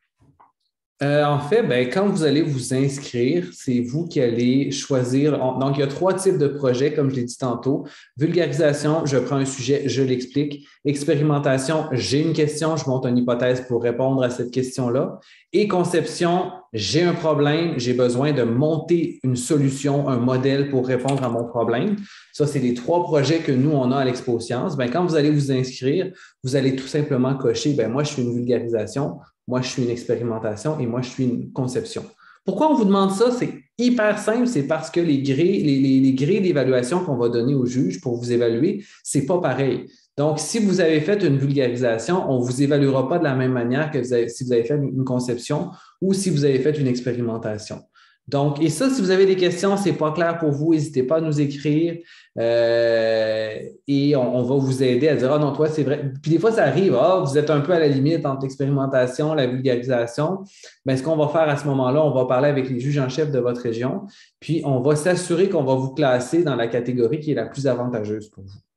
En fait, quand vous allez vous inscrire, c'est vous qui allez choisir. Donc, il y a 3 types de projets, comme je l'ai dit tantôt. Vulgarisation, je prends un sujet, je l'explique. Expérimentation, j'ai une question, je monte une hypothèse pour répondre à cette question-là. Et conception, j'ai un problème, j'ai besoin de monter une solution, un modèle pour répondre à mon problème. Ça, c'est les 3 projets que nous, on a à l'Expo Sciences. Quand vous allez vous inscrire, vous allez tout simplement cocher, moi, je suis une vulgarisation. Moi, je suis une expérimentation et moi, je suis une conception. Pourquoi on vous demande ça? C'est hyper simple, c'est parce que les grilles d'évaluation qu'on va donner aux juges pour vous évaluer, ce n'est pas pareil. Donc, si vous avez fait une vulgarisation, on ne vous évaluera pas de la même manière que si vous avez fait une conception ou si vous avez fait une expérimentation. Donc, et ça, si vous avez des questions, ce n'est pas clair pour vous, n'hésitez pas à nous écrire et on va vous aider à dire « Ah non, toi, c'est vrai. » Puis des fois, ça arrive, vous êtes un peu à la limite entre l'expérimentation, la vulgarisation. Ce qu'on va faire à ce moment-là, on va parler avec les juges en chef de votre région, puis on va s'assurer qu'on va vous classer dans la catégorie qui est la plus avantageuse pour vous.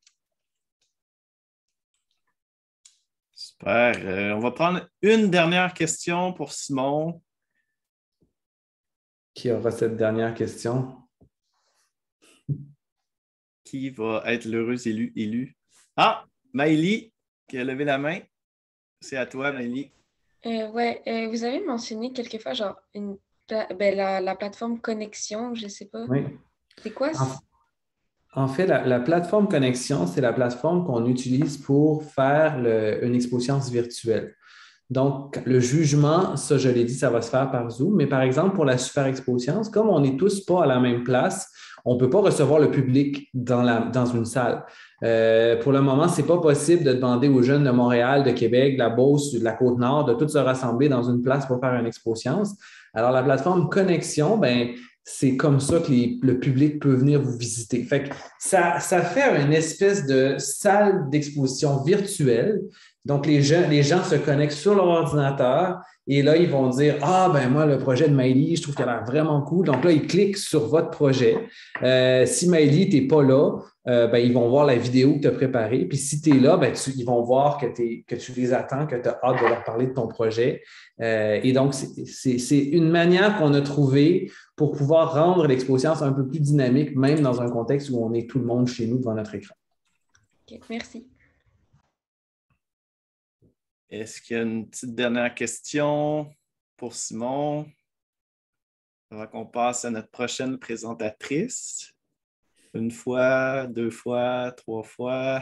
Super. On va prendre une dernière question pour Simon. Qui aura cette dernière question? Qui va être l'heureux élu? Ah, Maëlie, qui a levé la main. C'est à toi, Maëlie. Vous avez mentionné quelquefois genre la plateforme Connexion, je ne sais pas. Oui. C'est quoi ça? En fait, la plateforme Connexion, c'est la plateforme qu'on utilise pour faire une expo science virtuelle. Donc, le jugement, ça, je l'ai dit, ça va se faire par Zoom. Mais par exemple, pour la Super Expo Science, comme on n'est tous pas à la même place, on ne peut pas recevoir le public dans une salle. Pour le moment, ce n'est pas possible de demander aux jeunes de Montréal, de Québec, de la Beauce, de la Côte-Nord, de tous se rassembler dans une place pour faire une Expo Science. Alors, la plateforme Connexion, c'est comme ça que le public peut venir vous visiter. Fait que ça fait une espèce de salle d'exposition virtuelle. Donc, les gens se connectent sur leur ordinateur et là, ils vont dire « Ah, moi, le projet de Maëlie, je trouve qu'elle a l'air vraiment cool. » Donc là, ils cliquent sur votre projet. Si Maëlie, tu n'es pas là, ils vont voir la vidéo que tu as préparée. Puis si tu es là, ils vont voir que tu les attends, que tu as hâte de leur parler de ton projet. Et donc, c'est une manière qu'on a trouvée pour pouvoir rendre l'expo science un peu plus dynamique, même dans un contexte où on est tout le monde chez nous devant notre écran. OK, merci. Est-ce qu'il y a une petite dernière question pour Simon avant qu'on passe à notre prochaine présentatrice? 1 fois, 2 fois, 3 fois.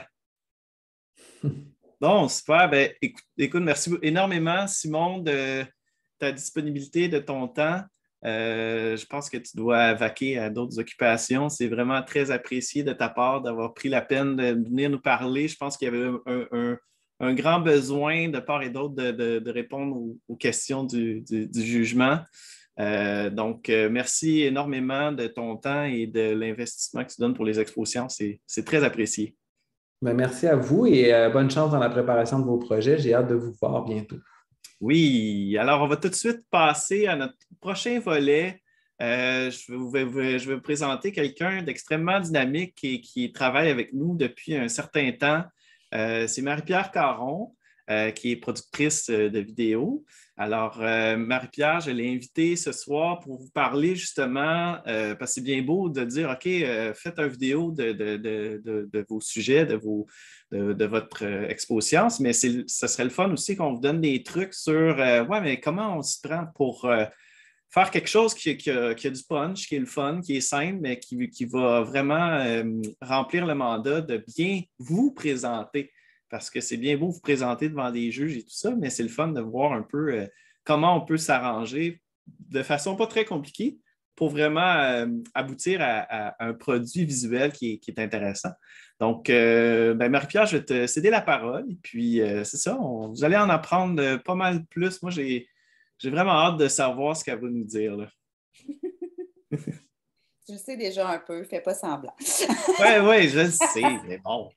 Bon, super. Écoute, merci énormément, Simon, de ta disponibilité, de ton temps. Je pense que tu dois vaquer à d'autres occupations. C'est vraiment très apprécié de ta part d'avoir pris la peine de venir nous parler. Je pense qu'il y avait un grand besoin de part et d'autre de répondre aux questions du jugement. Donc, merci énormément de ton temps et de l'investissement que tu donnes pour les Expo Sciences. C'est très apprécié. Merci à vous et bonne chance dans la préparation de vos projets. J'ai hâte de vous voir bientôt. Oui, alors on va tout de suite passer à notre prochain volet. Je vais vous présenter quelqu'un d'extrêmement dynamique et qui travaille avec nous depuis un certain temps. C'est Marie-Pierre Caron. qui est productrice de vidéos. Alors, Marie-Pierre, je l'ai invitée ce soir pour vous parler justement, parce que c'est bien beau de dire, OK, faites une vidéo de vos sujets, de votre expo science, mais ce serait le fun aussi qu'on vous donne des trucs sur, ouais, mais comment on s'y prend pour faire quelque chose qui a du punch, qui est le fun, qui est simple, mais qui va vraiment remplir le mandat de bien vous présenter. Parce que c'est bien beau vous présenter devant des juges et tout ça, mais c'est le fun de voir un peu comment on peut s'arranger de façon pas très compliquée pour vraiment aboutir à un produit visuel qui est intéressant. Donc, Marie-Pierre, je vais te céder la parole. Et puis, c'est ça, vous allez en apprendre pas mal plus. Moi, j'ai vraiment hâte de savoir ce qu'elle va nous dire, là. Tu le sais déjà un peu, fais pas semblant. Oui, je le sais, mais bon.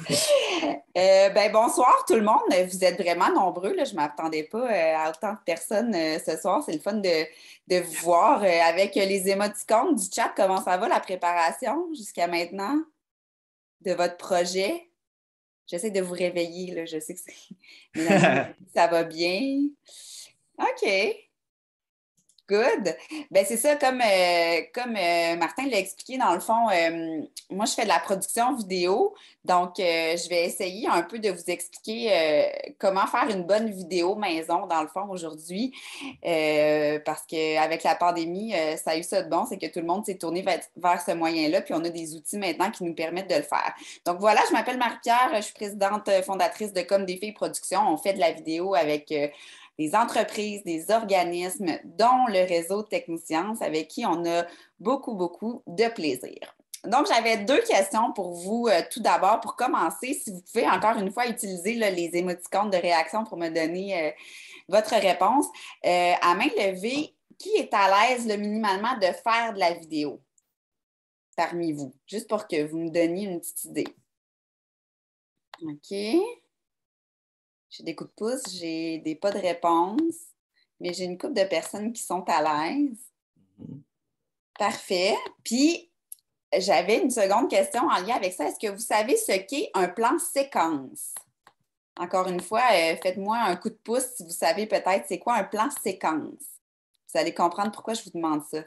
Bonsoir tout le monde. Vous êtes vraiment nombreux. Là. Je ne m'attendais pas à autant de personnes ce soir. C'est le fun de vous voir avec les émoticônes du chat. Comment ça va, la préparation jusqu'à maintenant de votre projet? J'essaie de vous réveiller. Là. Je sais que ça va bien. OK. Good. Ben c'est ça, comme Martin l'a expliqué, dans le fond, moi, je fais de la production vidéo. Donc, je vais essayer un peu de vous expliquer comment faire une bonne vidéo maison, dans le fond, aujourd'hui. Parce qu'avec la pandémie, ça a eu ça de bon, c'est que tout le monde s'est tourné vers ce moyen-là, puis on a des outils maintenant qui nous permettent de le faire. Donc, voilà, je m'appelle Marie-Pierre, je suis présidente fondatrice de Comme des filles production. On fait de la vidéo avec des entreprises, des organismes, dont le réseau Technosciences, avec qui on a beaucoup, beaucoup de plaisir. Donc, j'avais 2 questions pour vous. Tout d'abord, pour commencer, si vous pouvez encore une fois utiliser là, les émoticônes de réaction pour me donner votre réponse. À main levée, qui est à l'aise minimalement de faire de la vidéo parmi vous? Juste pour que vous me donniez une petite idée. OK. J'ai des coups de pouce, j'ai des pas de réponse, mais j'ai une couple de personnes qui sont à l'aise. Parfait. Puis, j'avais une seconde question en lien avec ça. Est-ce que vous savez ce qu'est un plan séquence? Encore une fois, faites-moi un coup de pouce si vous savez peut-être c'est quoi un plan séquence. Vous allez comprendre pourquoi je vous demande ça.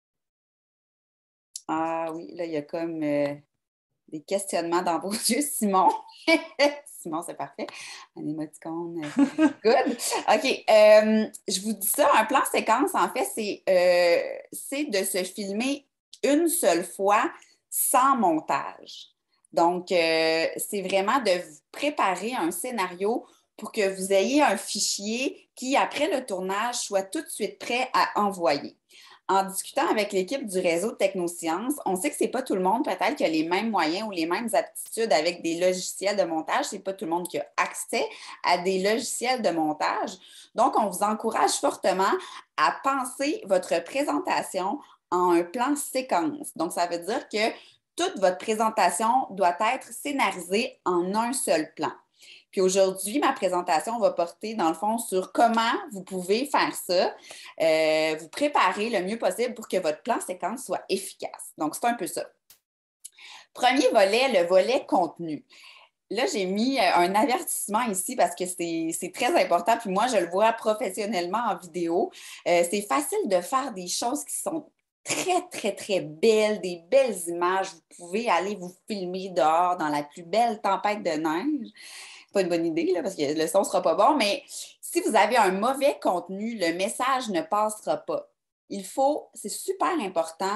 Ah oui, là, il y a comme des questionnements dans vos yeux, Simon. Simon, c'est parfait. Un émoticône. Good. OK. Je vous dis ça, un plan séquence, en fait, c'est de se filmer une seule fois sans montage. Donc, c'est vraiment de vous préparer un scénario pour que vous ayez un fichier qui, après le tournage, soit tout de suite prêt à envoyer. En discutant avec l'équipe du réseau Technosciences, on sait que ce n'est pas tout le monde peut-être qui a les mêmes moyens ou les mêmes aptitudes avec des logiciels de montage. Ce n'est pas tout le monde qui a accès à des logiciels de montage. Donc, on vous encourage fortement à penser votre présentation en un plan séquence. Donc, ça veut dire que toute votre présentation doit être scénarisée en un seul plan. Puis aujourd'hui, ma présentation va porter, dans le fond, sur comment vous pouvez faire ça, vous préparer le mieux possible pour que votre plan séquence soit efficace. Donc, c'est un peu ça. Premier volet, le volet contenu. Là, j'ai mis un avertissement ici parce que c'est très important. Puis moi, je le vois professionnellement en vidéo. C'est facile de faire des choses qui sont très, très, très belles, des belles images. Vous pouvez aller vous filmer dehors dans la plus belle tempête de neige. Pas une bonne idée, là, parce que le son ne sera pas bon, mais si vous avez un mauvais contenu, le message ne passera pas. C'est super important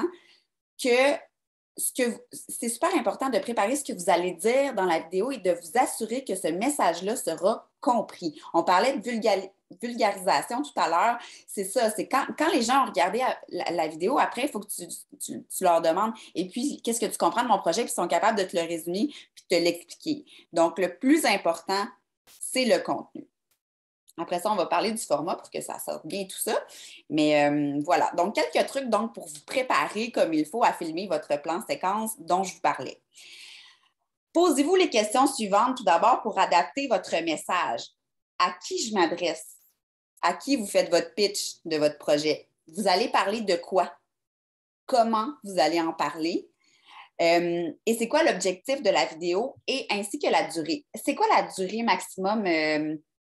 c'est super important de préparer ce que vous allez dire dans la vidéo et de vous assurer que ce message-là sera compris. On parlait de vulgarisation tout à l'heure. C'est ça, c'est quand les gens ont regardé la vidéo, après, il faut que tu leur demandes « Et puis, qu'est-ce que tu comprends de mon projet? » Puis ils sont capables de te le résumer puis de te l'expliquer. Donc, le plus important, c'est le contenu. Après ça, on va parler du format pour que ça sorte bien tout ça. Mais voilà. Donc, quelques trucs donc, pour vous préparer comme il faut à filmer votre plan séquence dont je vous parlais. Posez-vous les questions suivantes tout d'abord pour adapter votre message. À qui je m'adresse? À qui vous faites votre pitch de votre projet? Vous allez parler de quoi? Comment vous allez en parler? Et c'est quoi l'objectif de la vidéo et ainsi que la durée? C'est quoi la durée maximum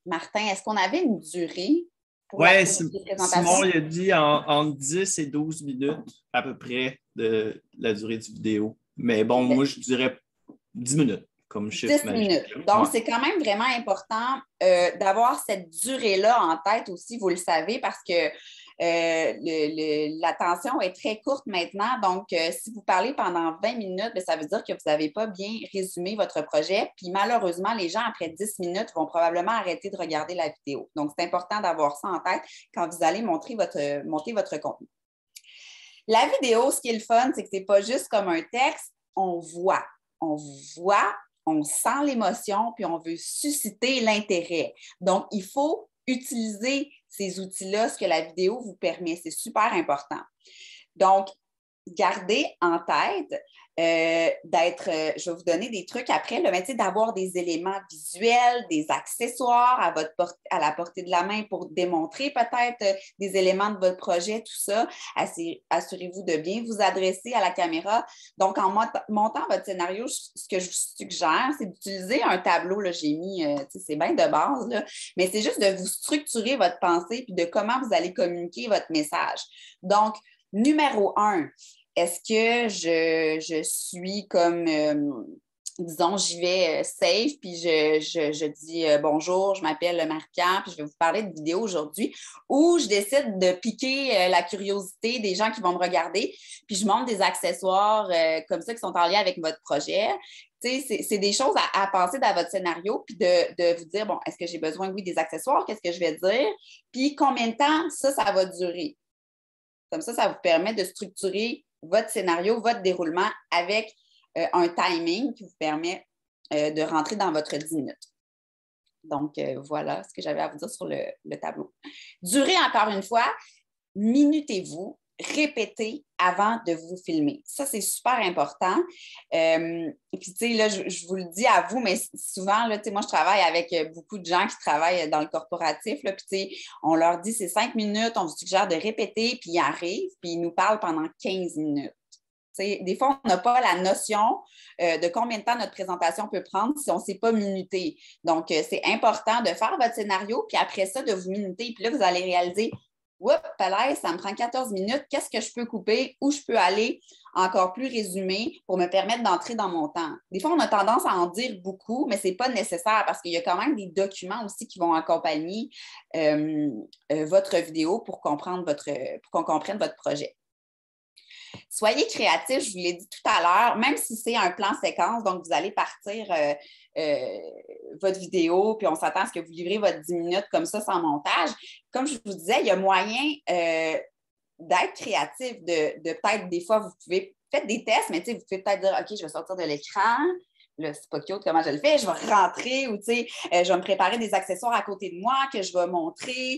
Martin, est-ce qu'on avait une durée pour Oui, la présentation? Simon il a dit entre 10 et 12 minutes à peu près de la durée du vidéo. Mais bon, moi, je dirais 10 minutes comme chiffre 10 magique. minutes. Donc, c'est quand même vraiment important d'avoir cette durée-là en tête aussi, vous le savez, parce que l'attention est très courte maintenant. Donc, si vous parlez pendant 20 minutes, bien, ça veut dire que vous n'avez pas bien résumé votre projet. Puis malheureusement, les gens, après 10 minutes, vont probablement arrêter de regarder la vidéo. Donc, c'est important d'avoir ça en tête quand vous allez monter votre contenu. La vidéo, ce qui est le fun, c'est que ce n'est pas juste comme un texte, on voit, on sent l'émotion, puis on veut susciter l'intérêt. Donc, il faut utiliser ces outils-là, ce que la vidéo vous permet. C'est super important. Donc, gardez en tête je vais vous donner des trucs après, d'avoir des éléments visuels, des accessoires à la portée de la main pour démontrer peut-être des éléments de votre projet, tout ça. Assurez-vous de bien vous adresser à la caméra. Donc, en montant votre scénario, ce que je vous suggère, c'est d'utiliser un tableau. Là, j'ai mis, c'est bien de base, là, mais c'est juste de vous structurer votre pensée puis de comment vous allez communiquer votre message. Donc, numéro 1, est-ce que je suis comme, disons, j'y vais safe, puis je dis bonjour, je m'appelle Marie-Pierre, puis je vais vous parler de vidéo aujourd'hui, ou je décide de piquer la curiosité des gens qui vont me regarder, puis je montre des accessoires comme ça qui sont en lien avec votre projet. C'est des choses à penser dans votre scénario, puis de vous dire, bon, est-ce que j'ai besoin, oui, des accessoires, qu'est-ce que je vais dire, puis combien de temps ça va durer. Comme ça vous permet de structurer votre scénario, votre déroulement avec un timing qui vous permet de rentrer dans votre 10 minutes. Donc, voilà ce que j'avais à vous dire sur le tableau. Durée, encore une fois, minutez-vous, répétez avant de vous filmer. Ça, c'est super important. Puis, tu sais, là, je vous le dis à vous, mais souvent, là, tu sais, moi, je travaille avec beaucoup de gens qui travaillent dans le corporatif, là, puis, tu sais, on leur dit c'est 5 minutes, on vous suggère de répéter, puis ils arrivent, puis ils nous parlent pendant 15 minutes. T'sais, des fois, on n'a pas la notion de combien de temps notre présentation peut prendre si on ne s'est pas minuté. Donc, c'est important de faire votre scénario, puis après ça, de vous minuter. Puis là, vous allez réaliser oups, palais, ça me prend 14 minutes. Qu'est-ce que je peux couper? Où je peux aller encore plus résumé pour me permettre d'entrer dans mon temps? Des fois, on a tendance à en dire beaucoup, mais ce n'est pas nécessaire parce qu'il y a quand même des documents aussi qui vont accompagner votre vidéo pour qu'on comprenne votre projet. Soyez créatifs, je vous l'ai dit tout à l'heure, même si c'est un plan séquence, donc vous allez partir votre vidéo, puis on s'attend à ce que vous livrez votre 10 minutes comme ça sans montage. Comme je vous disais, il y a moyen d'être créatif, de peut-être des fois, vous pouvez faire des tests, mais vous pouvez peut-être dire, OK, je vais sortir de l'écran. Là, c'est pas cute comment je le fais, je vais rentrer ou je vais me préparer des accessoires à côté de moi que je vais montrer.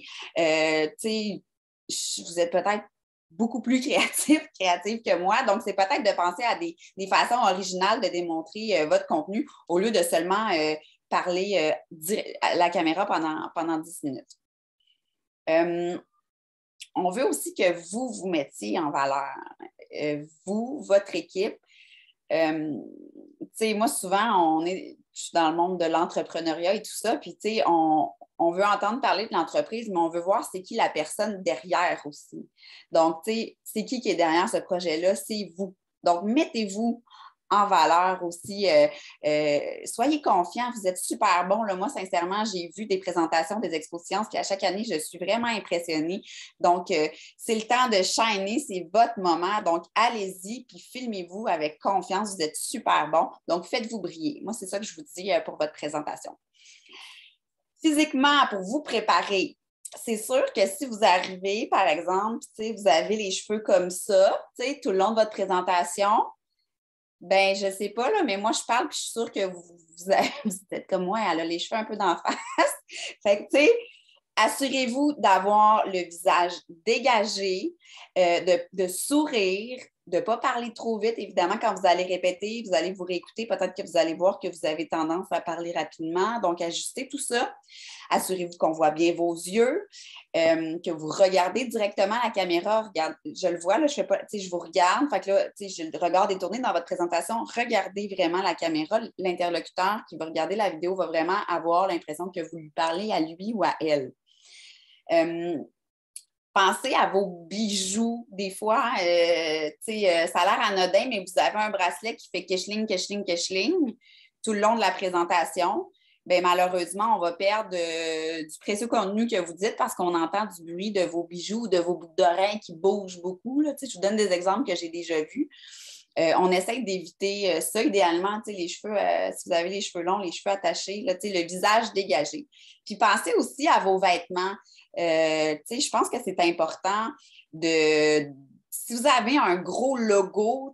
Vous êtes peut-être beaucoup plus créatif que moi. Donc, c'est peut-être de penser à des façons originales de démontrer votre contenu au lieu de seulement parler à la caméra pendant 10 minutes. On veut aussi que vous mettiez en valeur. Vous, votre équipe. Moi, souvent, je suis dans le monde de l'entrepreneuriat et tout ça, puis on veut entendre parler de l'entreprise, mais on veut voir c'est qui la personne derrière aussi. Donc, c'est qui est derrière ce projet-là? C'est vous. Donc, mettez-vous en valeur aussi. Soyez confiants, vous êtes super bons. Là, moi, sincèrement, j'ai vu des présentations, des expositions, puis à chaque année, je suis vraiment impressionnée. Donc, c'est le temps de shiner, c'est votre moment. Donc, allez-y, puis filmez-vous avec confiance. Vous êtes super bons. Donc, faites-vous briller. Moi, c'est ça que je vous dis pour votre présentation. Physiquement, pour vous préparer, c'est sûr que si vous arrivez, par exemple, vous avez les cheveux comme ça, tout le long de votre présentation, ben je ne sais pas, là, mais moi, je parle, puis je suis sûre que vous êtes comme moi, elle a les cheveux un peu d'en face. Fait que, assurez-vous d'avoir le visage dégagé, de sourire, de ne pas parler trop vite. Évidemment, quand vous allez répéter, vous allez vous réécouter. Peut-être que vous allez voir que vous avez tendance à parler rapidement. Donc, ajustez tout ça. Assurez-vous qu'on voit bien vos yeux, que vous regardez directement la caméra. Regarde, je le vois, là, je vous regarde. Fait que là, j'ai le regard détourné dans votre présentation. Regardez vraiment la caméra. L'interlocuteur qui va regarder la vidéo va vraiment avoir l'impression que vous lui parlez à lui ou à elle. Pensez à vos bijoux. Des fois, ça a l'air anodin, mais vous avez un bracelet qui fait keshling, keshling, keshling tout le long de la présentation. Bien, malheureusement, on va perdre du précieux contenu que vous dites parce qu'on entend du bruit de vos bijoux ou de vos boucles d'oreilles qui bougent beaucoup. Là. Je vous donne des exemples que j'ai déjà vus. On essaie d'éviter ça. Idéalement, les cheveux, si vous avez les cheveux longs, les cheveux attachés, là, le visage dégagé. Puis pensez aussi à vos vêtements. Je pense que c'est important si vous avez un gros logo,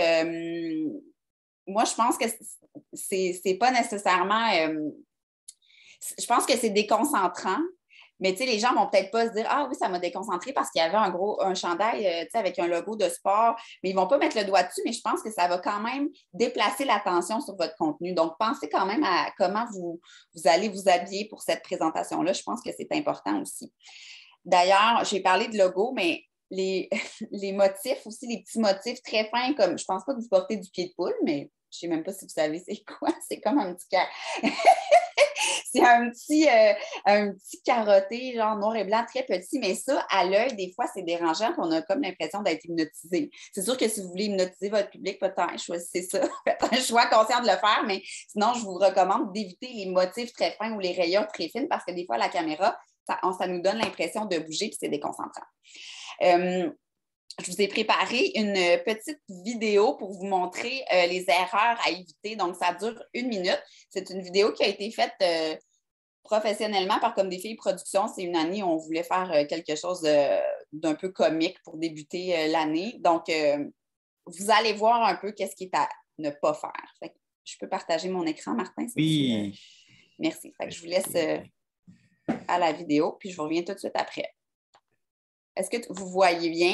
moi, je pense que c'est pas nécessairement... je pense que c'est déconcentrant, mais les gens vont peut-être pas se dire « Ah oui, ça m'a déconcentré parce qu'il y avait un chandail avec un logo de sport », mais ils vont pas mettre le doigt dessus, mais je pense que ça va quand même déplacer l'attention sur votre contenu. Donc, pensez quand même à comment vous allez vous habiller pour cette présentation-là. Je pense que c'est important aussi. D'ailleurs, j'ai parlé de logo, mais les motifs aussi, les petits motifs très fins, comme je pense pas que vous portez du pied de poule, mais je ne sais même pas si vous savez c'est quoi. C'est comme un petit c'est un petit carotté, genre noir et blanc, très petit, mais ça, à l'œil, des fois, c'est dérangeant, qu'on a comme l'impression d'être hypnotisé. C'est sûr que si vous voulez hypnotiser votre public, peut-être choisissez ça. Faites un choix conscient de le faire, mais sinon, je vous recommande d'éviter les motifs très fins ou les rayures très fines parce que des fois, la caméra, ça nous donne l'impression de bouger puis c'est déconcentrant. Je vous ai préparé une petite vidéo pour vous montrer les erreurs à éviter. Donc, ça dure 1 minute. C'est une vidéo qui a été faite professionnellement par Comme des filles Productions. C'est une année où on voulait faire quelque chose d'un peu comique pour débuter l'année. Donc, vous allez voir un peu qu'est-ce qui est à ne pas faire. Fait que je peux partager mon écran, Martin? Oui. Merci. Fait que je vous laisse à la vidéo, puis je vous reviens tout de suite après. Est-ce que vous voyez bien?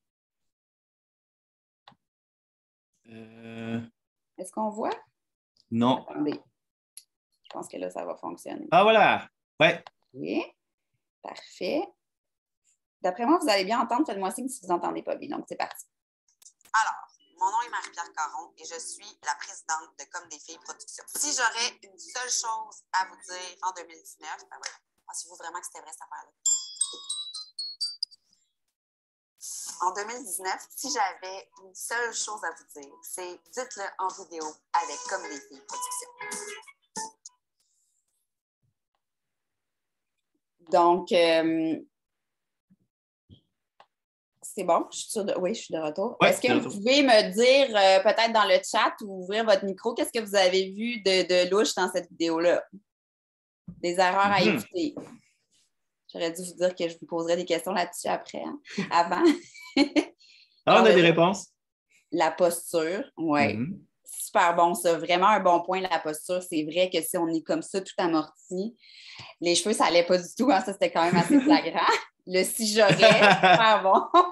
Est-ce qu'on voit? Non. Attendez. Je pense que là, ça va fonctionner. Ah, voilà. Ouais. Oui. Parfait. D'après moi, vous allez bien entendre. Faites-moi signe si vous n'entendez pas bien. Donc, c'est parti. Alors, mon nom est Marie-Pierre Caron et je suis la présidente de Comme des filles Productions. Si j'aurais une seule chose à vous dire en 2019, ben voilà. Pensez-vous vraiment que c'était vrai cette affaire-là? En 2019, si j'avais une seule chose à vous dire, c'est dites-le en vidéo avec Comme des filles Productions. Donc, c'est bon? Oui, je suis de retour. Ouais, est-ce que vous pouvez me dire, peut-être dans le chat ou ouvrir votre micro, qu'est-ce que vous avez vu de louche dans cette vidéo-là? Des erreurs à éviter. J'aurais dû vous dire que je vous poserais des questions là-dessus après, hein, avant. On a des réponses. La posture, oui. Super bon, ça. Vraiment un bon point, la posture. C'est vrai que si on est comme ça, tout amorti, les cheveux, ça n'allait pas du tout. Hein, ça, c'était quand même assez flagrant. Le si j'aurais, super bon.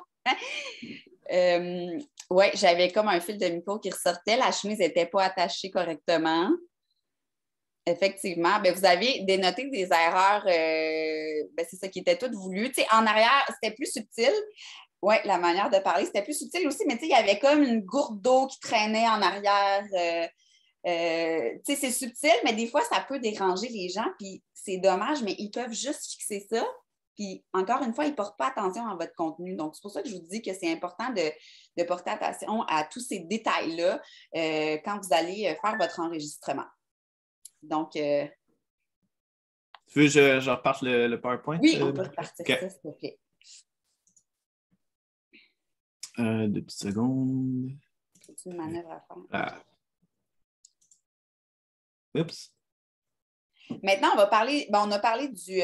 Oui, j'avais comme un fil de micro qui ressortait. La chemise n'était pas attachée correctement. Effectivement. Bien, vous avez dénoté des erreurs, c'est ça qui était tout voulu. Tu sais, en arrière, c'était plus subtil. Oui, la manière de parler, c'était plus subtil aussi, mais tu sais, il y avait comme une gourde d'eau qui traînait en arrière. Tu sais, c'est subtil, mais des fois, ça peut déranger les gens, puis c'est dommage, mais ils peuvent juste fixer ça. Puis, encore une fois, ils ne portent pas attention à votre contenu. Donc, c'est pour ça que je vous dis que c'est important de porter attention à tous ces détails-là quand vous allez faire votre enregistrement. Donc, tu veux que je reparte le PowerPoint? Oui, on peut repartir ça, s'il te plaît. 2 petites secondes. C'est une manœuvre à faire. Ah. Oups. Maintenant, on va parler, on a parlé du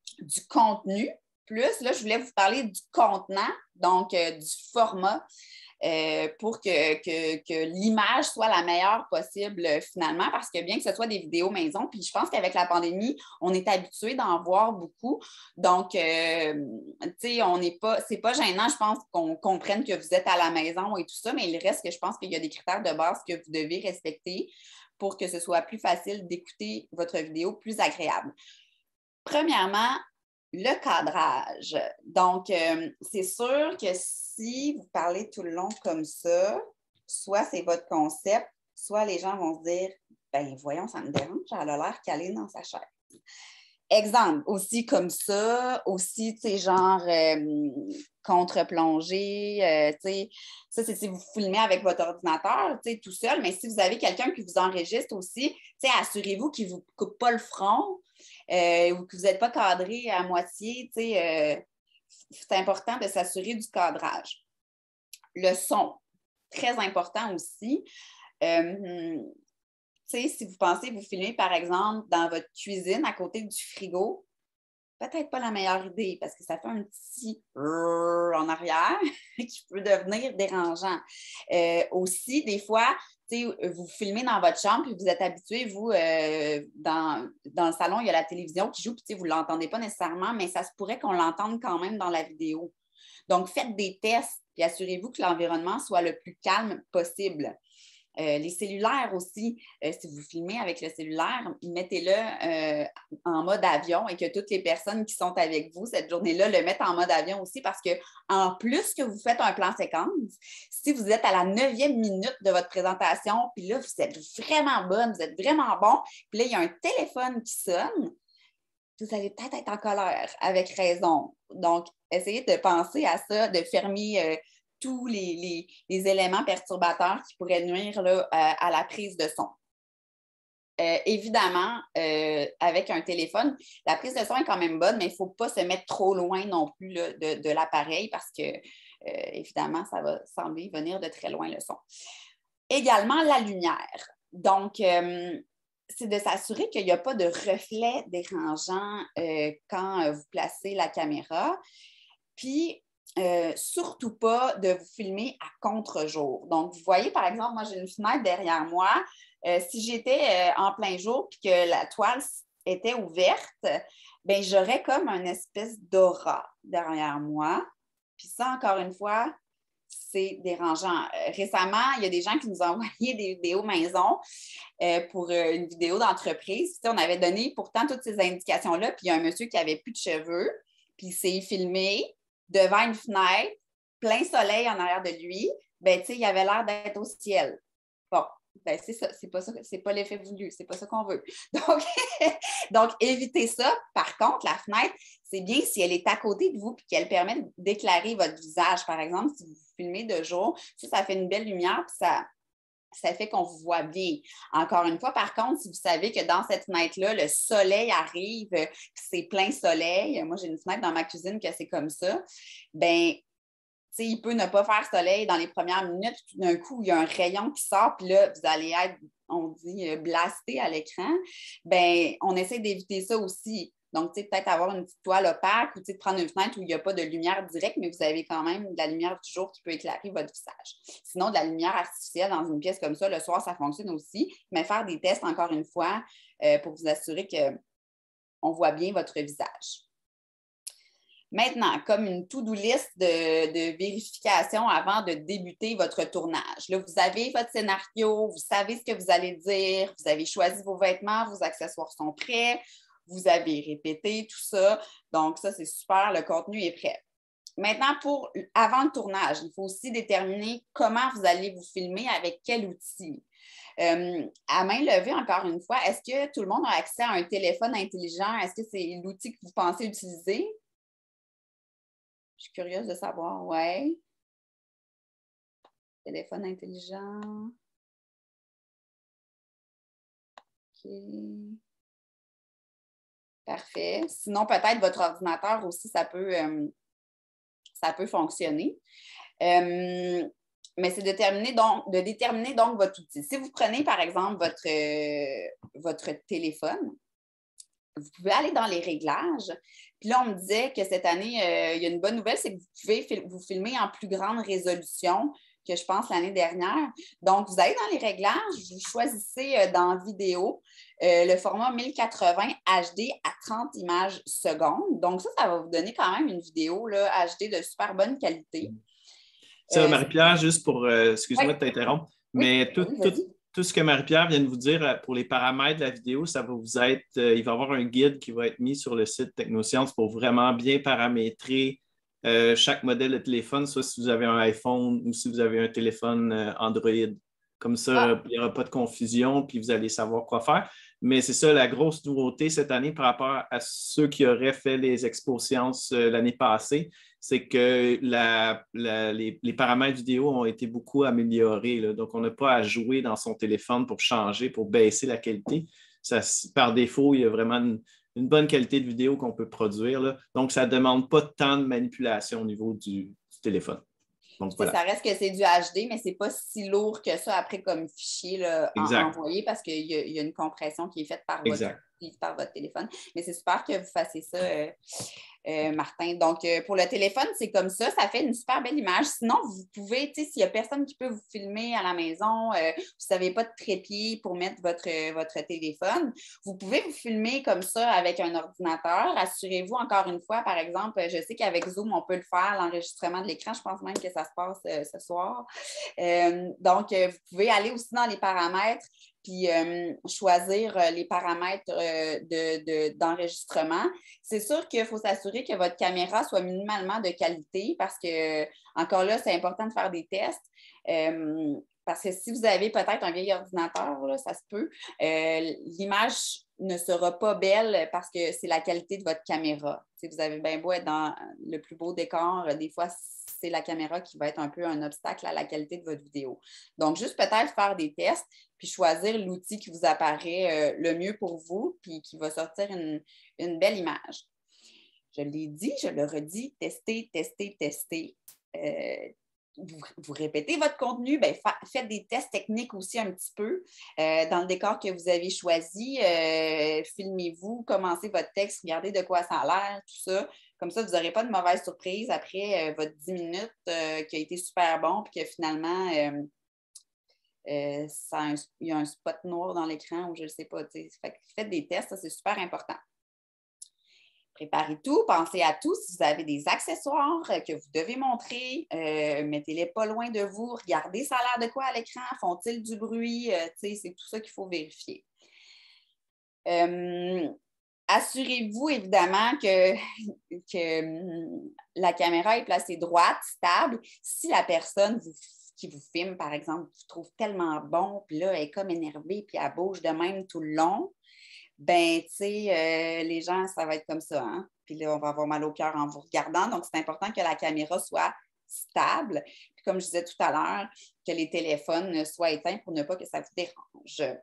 contenu. Plus, là, je voulais vous parler du contenant, donc du format. pour que l'image soit la meilleure possible finalement, parce que bien que ce soit des vidéos maison, puis je pense qu'avec la pandémie, on est habitué d'en voir beaucoup. Donc, tu sais, c'est pas gênant, je pense, qu'on comprenne que vous êtes à la maison et tout ça, mais il reste que je pense qu'il y a des critères de base que vous devez respecter pour que ce soit plus facile d'écouter votre vidéo, plus agréable. Premièrement, le cadrage. Donc, c'est sûr que si vous parlez tout le long comme ça, soit c'est votre concept, soit les gens vont se dire, ben voyons, ça me dérange, elle a l'air calée dans sa chaise. Exemple, aussi comme ça, aussi, tu sais, genre contre-plongée, tu sais, ça, c'est si vous filmez avec votre ordinateur, tu sais, tout seul, mais si vous avez quelqu'un qui vous enregistre aussi, tu sais, assurez-vous qu'il ne vous coupe pas le front ou que vous n'êtes pas cadré à moitié, tu sais, c'est important de s'assurer du cadrage. Le son, très important aussi. Tu sais, si vous pensez vous filmer, par exemple, dans votre cuisine à côté du frigo, peut-être pas la meilleure idée parce que ça fait un petit en arrière qui peut devenir dérangeant. Aussi, des fois, tu sais, vous filmez dans votre chambre et vous êtes habitué, vous, dans le salon, il y a la télévision qui joue, puis tu sais, vous ne l'entendez pas nécessairement, mais ça se pourrait qu'on l'entende quand même dans la vidéo. Donc, faites des tests et assurez-vous que l'environnement soit le plus calme possible. Les cellulaires aussi, si vous filmez avec le cellulaire, mettez-le en mode avion et que toutes les personnes qui sont avec vous cette journée-là le mettent en mode avion aussi parce qu'en plus que vous faites un plan séquence, si vous êtes à la 9e minute de votre présentation, puis là, vous êtes vraiment bonne, vous êtes vraiment bon, puis là, il y a un téléphone qui sonne, vous allez peut-être être en colère avec raison. Donc, essayez de penser à ça, de fermer tous les éléments perturbateurs qui pourraient nuire là, à la prise de son. Évidemment, avec un téléphone, la prise de son est quand même bonne, mais il ne faut pas se mettre trop loin non plus là, de l'appareil parce que, évidemment, ça va sembler venir de très loin le son. Également, la lumière. Donc, c'est de s'assurer qu'il n'y a pas de reflet dérangeant quand vous placez la caméra. Puis, surtout pas de vous filmer à contre-jour. Donc, vous voyez, par exemple, moi, j'ai une fenêtre derrière moi. Si j'étais en plein jour et que la toile était ouverte, bien, j'aurais comme une espèce d'aura derrière moi. Puis ça, encore une fois, c'est dérangeant. Récemment, il y a des gens qui nous ont envoyé des vidéos maison pour une vidéo d'entreprise. On avait donné pourtant toutes ces indications-là, puis il y a un monsieur qui n'avait plus de cheveux, puis il s'est filmé devant une fenêtre, plein soleil en arrière de lui, ben, tu sais, il avait l'air d'être au ciel. Bon, ben, c'est ça, c'est pas l'effet voulu, c'est pas ça qu'on veut. Donc, évitez ça. Par contre, la fenêtre, c'est bien si elle est à côté de vous et qu'elle permet d'éclairer votre visage. Par exemple, si vous filmez de jour, ça fait une belle lumière puis ça fait qu'on vous voit bien. Encore une fois, par contre, si vous savez que dans cette fenêtre-là, le soleil arrive, c'est plein soleil, moi j'ai une fenêtre dans ma cuisine que c'est comme ça, bien, tu sais, il peut ne pas faire soleil dans les premières minutes, tout d'un coup, il y a un rayon qui sort, puis là, vous allez être, on dit, blasté à l'écran. Bien, on essaie d'éviter ça aussi. Donc, tu sais, peut-être avoir une petite toile opaque ou tu sais, prendre une fenêtre où il n'y a pas de lumière directe, mais vous avez quand même de la lumière du jour qui peut éclairer votre visage. Sinon, de la lumière artificielle dans une pièce comme ça, le soir, ça fonctionne aussi. Mais faire des tests, encore une fois, pour vous assurer qu'on voit bien votre visage. Maintenant, comme une to-do list de vérification avant de débuter votre tournage. Là, vous avez votre scénario, vous savez ce que vous allez dire, vous avez choisi vos vêtements, vos accessoires sont prêts, vous avez répété tout ça. Donc, ça, c'est super, le contenu est prêt. Maintenant, avant le tournage, il faut aussi déterminer comment vous allez vous filmer, avec quel outil. À main levée, encore une fois, est-ce que tout le monde a accès à un téléphone intelligent? Est-ce que c'est l'outil que vous pensez utiliser? Je suis curieuse de savoir. Oui. Téléphone intelligent. OK. Parfait. Sinon, peut-être votre ordinateur aussi, ça peut fonctionner. Mais c'est de déterminer donc votre outil. Si vous prenez, par exemple, votre téléphone, vous pouvez aller dans les réglages. Puis là, on me disait que cette année, il y a une bonne nouvelle, c'est que vous pouvez vous filmer en plus grande résolution que je pense l'année dernière. Donc, vous allez dans les réglages, vous choisissez dans vidéo le format 1080 HD à 30 images secondes. Donc, ça va vous donner quand même une vidéo là, HD de super bonne qualité. Ça, Marie-Pierre, juste pour, excuse-moi de t'interrompre, mais tout ce que Marie-Pierre vient de vous dire pour les paramètres de la vidéo, ça va vous être, il va y avoir un guide qui va être mis sur le site Technosciences pour vraiment bien paramétrer chaque modèle de téléphone, soit si vous avez un iPhone ou si vous avez un téléphone Android. Comme ça, il n'y aura pas de confusion, puis vous allez savoir quoi faire. Mais c'est ça, la grosse nouveauté cette année par rapport à ceux qui auraient fait les Expo-Sciences l'année passée, c'est que les paramètres vidéo ont été beaucoup améliorés, là. Donc, on n'a pas à jouer dans son téléphone pour changer, pour baisser la qualité. Ça, par défaut, il y a vraiment une bonne qualité de vidéo qu'on peut produire, là. Donc, ça ne demande pas tant de manipulation au niveau du téléphone. Donc, voilà. Ça reste que c'est du HD, mais ce n'est pas si lourd que ça après comme fichier là, envoyé parce qu'il y a une compression qui est faite par votre téléphone. Mais c'est super que vous fassiez ça, Martin. Donc, pour le téléphone, c'est comme ça. Ça fait une super belle image. Sinon, vous pouvez, tu sais, s'il n'y a personne qui peut vous filmer à la maison, vous ne savez pas de trépied pour mettre votre téléphone, vous pouvez vous filmer comme ça avec un ordinateur. Assurez-vous, encore une fois, par exemple, je sais qu'avec Zoom, on peut le faire, l'enregistrement de l'écran. Je pense même que ça se passe ce soir. Donc, vous pouvez aller aussi dans les paramètres puis choisir les paramètres d'enregistrement. C'est sûr qu'il faut s'assurer que votre caméra soit minimalement de qualité parce que, encore là, c'est important de faire des tests. Parce que si vous avez peut-être un vieil ordinateur, là, ça se peut, l'image ne sera pas belle parce que c'est la qualité de votre caméra. Si vous avez bien beau être dans le plus beau décor, des fois, c'est la caméra qui va être un peu un obstacle à la qualité de votre vidéo. Donc, juste peut-être faire des tests, puis choisir l'outil qui vous apparaît le mieux pour vous, puis qui va sortir une belle image. Je l'ai dit, je le redis, testez, testez, testez. Vous répétez votre contenu, bien, faites des tests techniques aussi un petit peu. Dans le décor que vous avez choisi, filmez-vous, commencez votre texte, regardez de quoi ça a l'air, tout ça. Comme ça, vous n'aurez pas de mauvaise surprise après votre 10 minutes qui a été super bon, puis que finalement, il y a un spot noir dans l'écran ou je ne sais pas. Faites des tests, ça, c'est super important. Préparez tout, pensez à tout. Si vous avez des accessoires que vous devez montrer, mettez-les pas loin de vous. Regardez ça a l'air de quoi à l'écran, font-ils du bruit? C'est tout ça qu'il faut vérifier. Assurez-vous évidemment que la caméra est placée droite, stable. Si la personne qui vous filme, par exemple, vous trouve tellement bon, puis là, elle est comme énervée, puis elle bouge de même tout le long, ben, tu sais, les gens, ça va être comme ça, hein? Puis là, on va avoir mal au cœur en vous regardant. Donc, c'est important que la caméra soit stable. Puis comme je disais tout à l'heure, que les téléphones soient éteints pour ne pas que ça vous dérange.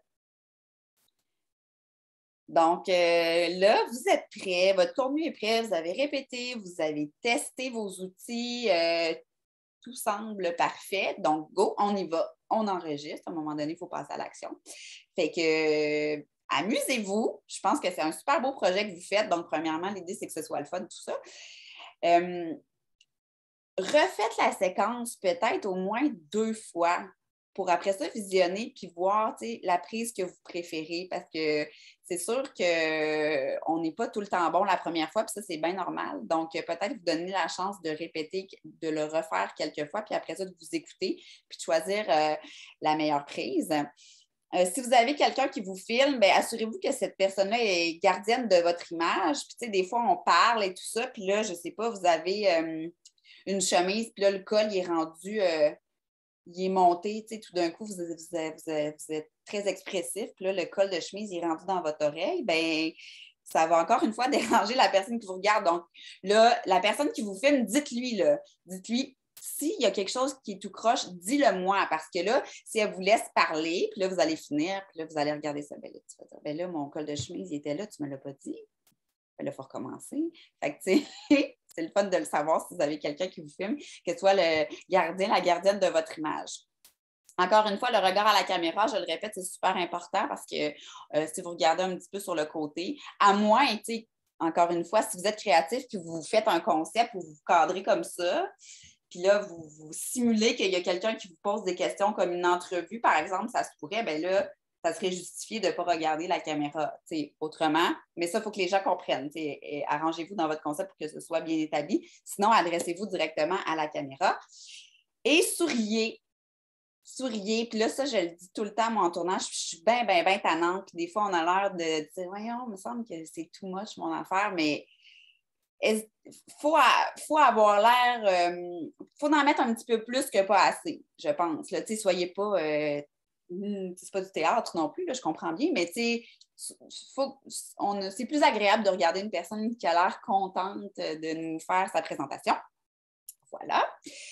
Donc, là, vous êtes prêts, votre contenu est prêt, vous avez répété, vous avez testé vos outils, tout semble parfait. Donc, go, on y va, on enregistre. À un moment donné, il faut passer à l'action. Fait que... amusez-vous. Je pense que c'est un super beau projet que vous faites. Donc, premièrement, l'idée, c'est que ce soit le fun, tout ça. Refaites la séquence peut-être au moins 2 fois pour après ça visionner puis voir la prise que vous préférez parce que c'est sûr qu'on n'est pas tout le temps bon la première fois puis ça, c'est bien normal. Donc, peut-être vous donner la chance de répéter, de le refaire quelques fois puis après ça, de vous écouter puis de choisir la meilleure prise. Si vous avez quelqu'un qui vous filme, bien, assurez-vous que cette personne-là est gardienne de votre image. Puis, des fois, on parle et tout ça. Puis là, je ne sais pas, vous avez une chemise, puis là, le col, il est rendu, il est monté. Tout d'un coup, vous êtes très expressif. Puis là, le col de chemise, il est rendu dans votre oreille. Bien, ça va encore une fois déranger la personne qui vous regarde. Donc, là, la personne qui vous filme, dites-lui, s'il y a quelque chose qui est tout croche, dis-le-moi, parce que là, si elle vous laisse parler, puis là, vous allez finir, puis là, vous allez regarder ça. Bien là, tu vas dire, bien là, mon col de chemise, il était là, tu ne me l'as pas dit. Bien là, il faut recommencer. Fait que, tu sais, c'est le fun de le savoir si vous avez quelqu'un qui vous filme, que ce soit le gardien, la gardienne de votre image. Encore une fois, le regard à la caméra, je le répète, c'est super important parce que si vous regardez un petit peu sur le côté, à moins, tu sais, encore une fois, si vous êtes créatif, que vous faites un concept ou vous vous cadrez comme ça, puis là, vous simulez qu'il y a quelqu'un qui vous pose des questions comme une entrevue, par exemple, ça se pourrait, bien là, ça serait justifié de ne pas regarder la caméra autrement. Mais ça, il faut que les gens comprennent. Et arrangez-vous dans votre concept pour que ce soit bien établi. Sinon, adressez-vous directement à la caméra. Et souriez. Souriez. Puis là, ça, je le dis tout le temps, moi, en tournage, je suis bien tannante. Puis des fois, on a l'air de dire, voyons, il me semble que c'est too much, mon affaire, mais il faut avoir l'air, faut en mettre un petit peu plus que pas assez, je pense. Là, soyez pas, c'est pas du théâtre non plus, là, je comprends bien, mais c'est plus agréable de regarder une personne qui a l'air contente de nous faire sa présentation. Voilà.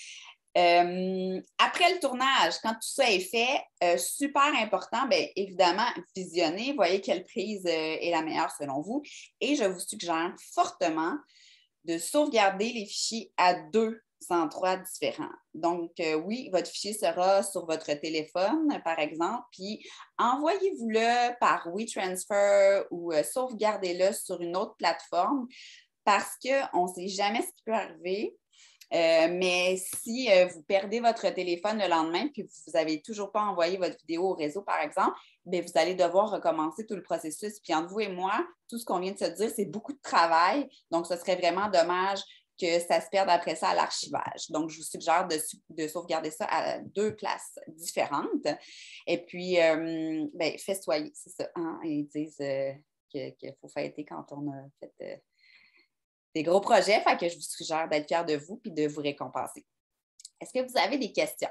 Après le tournage, quand tout ça est fait, super important, bien évidemment, visionnez, voyez quelle prise est la meilleure selon vous. Et je vous suggère fortement de sauvegarder les fichiers à 2 endroits différents. Donc, oui, votre fichier sera sur votre téléphone, par exemple, puis envoyez-vous-le par WeTransfer ou sauvegardez-le sur une autre plateforme parce qu'on ne sait jamais ce qui peut arriver. Mais si vous perdez votre téléphone le lendemain puis vous n'avez toujours pas envoyé votre vidéo au réseau, par exemple, bien, vous allez devoir recommencer tout le processus. Puis entre vous et moi, tout ce qu'on vient de se dire, c'est beaucoup de travail. Donc, ce serait vraiment dommage que ça se perde après ça à l'archivage. Donc, je vous suggère de sauvegarder ça à 2 places différentes. Et puis, bien, festoyer, c'est ça. Hein? Ils disent qu'il faut fêter quand on a fait des gros projets. Fait que je vous suggère d'être fiers de vous et de vous récompenser. Est-ce que vous avez des questions?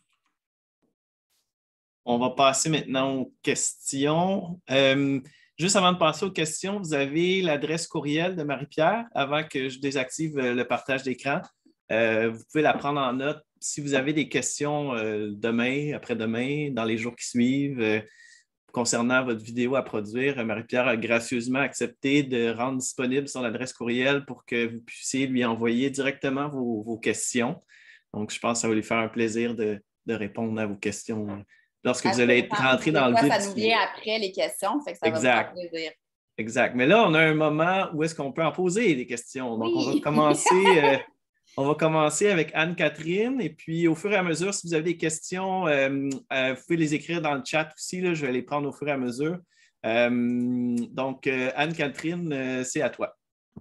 On va passer maintenant aux questions. Juste avant de passer aux questions, vous avez l'adresse courriel de Marie-Pierre avant que je désactive le partage d'écran. Vous pouvez la prendre en note. Si vous avez des questions demain, après-demain, dans les jours qui suivent, concernant votre vidéo à produire, Marie-Pierre a gracieusement accepté de rendre disponible son adresse courriel pour que vous puissiez lui envoyer directement vos questions. Donc, je pense que ça va lui faire un plaisir de répondre à vos questions lorsque vous allez être rentré dans le vif. Ça nous vient après les questions, fait que ça va me faire plaisir. Exact. Mais là, on a un moment où est-ce qu'on peut en poser des questions. Donc, on va commencer avec Anne-Catherine. Et puis, au fur et à mesure, si vous avez des questions, vous pouvez les écrire dans le chat aussi. Là, je vais les prendre au fur et à mesure. Donc, Anne-Catherine, c'est à toi.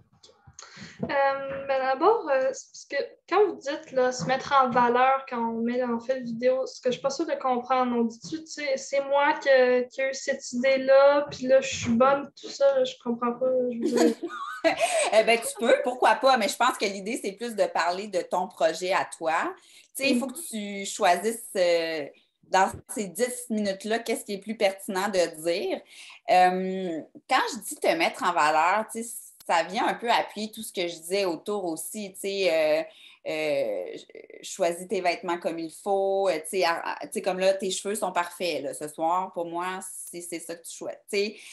D'abord, parce que quand vous dites là, se mettre en valeur quand on fait une vidéo, ce que je ne suis pas sûre de comprendre, on dit-tu, c'est moi qui ai eu cette idée-là, puis là, je suis bonne, tout ça, là, je comprends pas. Tu peux, pourquoi pas, mais je pense que l'idée, c'est plus de parler de ton projet à toi. Il faut que tu choisisses dans ces 10 minutes-là, qu'est-ce qui est plus pertinent de dire. Quand je dis te mettre en valeur, ça vient un peu appuyer tout ce que je disais autour aussi, choisis tes vêtements comme il faut, comme là, tes cheveux sont parfaits, là, ce soir, pour moi, c'est ça que tu souhaites.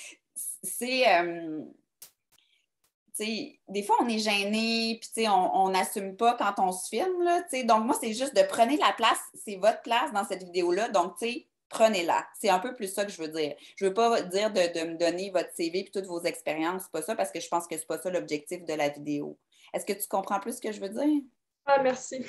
Des fois, on est gêné, puis on n'assume pas quand on se filme, là, donc moi, c'est juste de prenez la place, c'est votre place dans cette vidéo-là, donc, prenez-la. C'est un peu plus ça que je veux dire. Je ne veux pas dire de me donner votre CV et toutes vos expériences. C'est pas ça parce que je pense que ce n'est pas ça l'objectif de la vidéo. Est-ce que tu comprends plus ce que je veux dire? Ah, merci.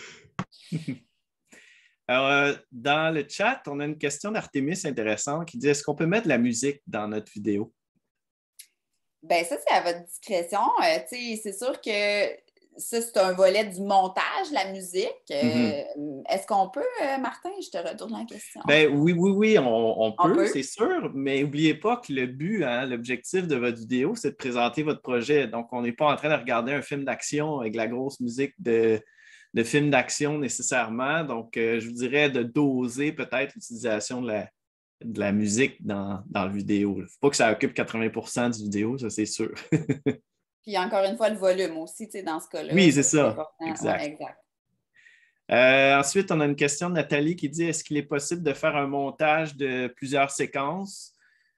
Alors, dans le chat, on a une question d'Artémis intéressante qui dit est-ce qu'on peut mettre de la musique dans notre vidéo? Bien, ça, c'est à votre discrétion. C'est sûr que ça, c'est un volet du montage, la musique. Est-ce qu'on peut, Martin? Je te retourne la question. Ben, oui, on peut, c'est sûr, mais n'oubliez pas que le but, l'objectif de votre vidéo, c'est de présenter votre projet. Donc, on n'est pas en train de regarder un film d'action avec la grosse musique de film d'action nécessairement. Donc, je vous dirais de doser peut-être l'utilisation de la musique dans la vidéo. Il ne faut pas que ça occupe 80% du vidéo, ça c'est sûr. Puis encore une fois, le volume aussi, dans ce cas-là. Oui, c'est ça. Exact. Ouais, exact. Ensuite, on a une question de Nathalie qui dit est-ce qu'il est possible de faire un montage de plusieurs séquences?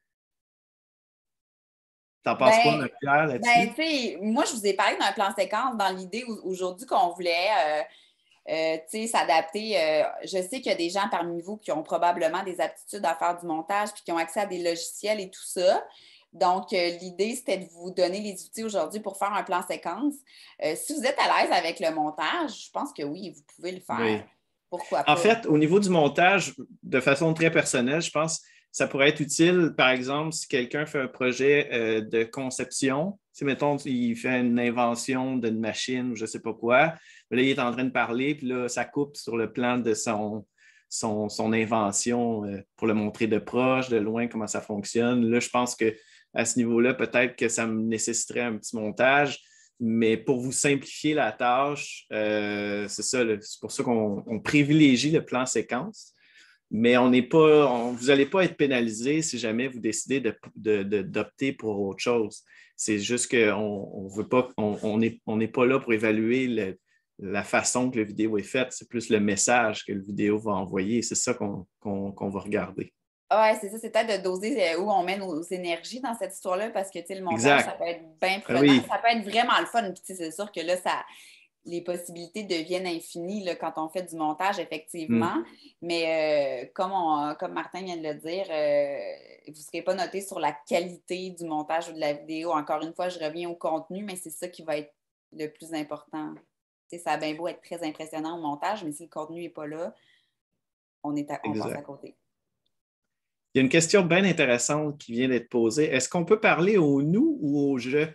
T'en penses quoi, Marie-Pierre, là-dessus? Moi, je vous ai parlé d'un plan séquence dans l'idée aujourd'hui qu'on voulait s'adapter. Je sais qu'il y a des gens parmi vous qui ont probablement des aptitudes à faire du montage puis qui ont accès à des logiciels et tout ça. Donc, l'idée, c'était de vous donner les outils aujourd'hui pour faire un plan séquence. Si vous êtes à l'aise avec le montage, je pense que oui, vous pouvez le faire. Oui. Pourquoi pas? En fait, au niveau du montage, de façon très personnelle, je pense que ça pourrait être utile, par exemple, si quelqu'un fait un projet de conception, si, mettons, il fait une invention d'une machine ou je ne sais pas quoi, là, il est en train de parler, puis là, ça coupe sur le plan de son invention pour le montrer de proche, de loin, comment ça fonctionne. Là, je pense qu'à ce niveau-là, peut-être que ça me nécessiterait un petit montage. Mais pour vous simplifier la tâche, c'est ça, c'est pour ça qu'on privilégie le plan séquence. Mais vous n'allez pas être pénalisé si jamais vous décidez d'opter pour autre chose. C'est juste qu'on veut pas, on n'est pas là pour évaluer la façon que la vidéo est faite. C'est plus le message que la vidéo va envoyer. C'est ça qu'on va regarder. Oui, c'est ça, c'est peut-être de doser où on met nos énergies dans cette histoire-là parce que le montage, ça peut être bien prenant, oui. Ça peut être vraiment le fun. Puis c'est sûr que là, les possibilités deviennent infinies là, quand on fait du montage, effectivement. Mais comme Martin vient de le dire, vous ne serez pas noté sur la qualité du montage ou de la vidéo. Encore une fois, je reviens au contenu, mais c'est ça qui va être le plus important. Ça a bien beau être très impressionnant au montage, mais si le contenu n'est pas là, on passe à côté. Il y a une question bien intéressante qui vient d'être posée. Est-ce qu'on peut parler au nous ou au je?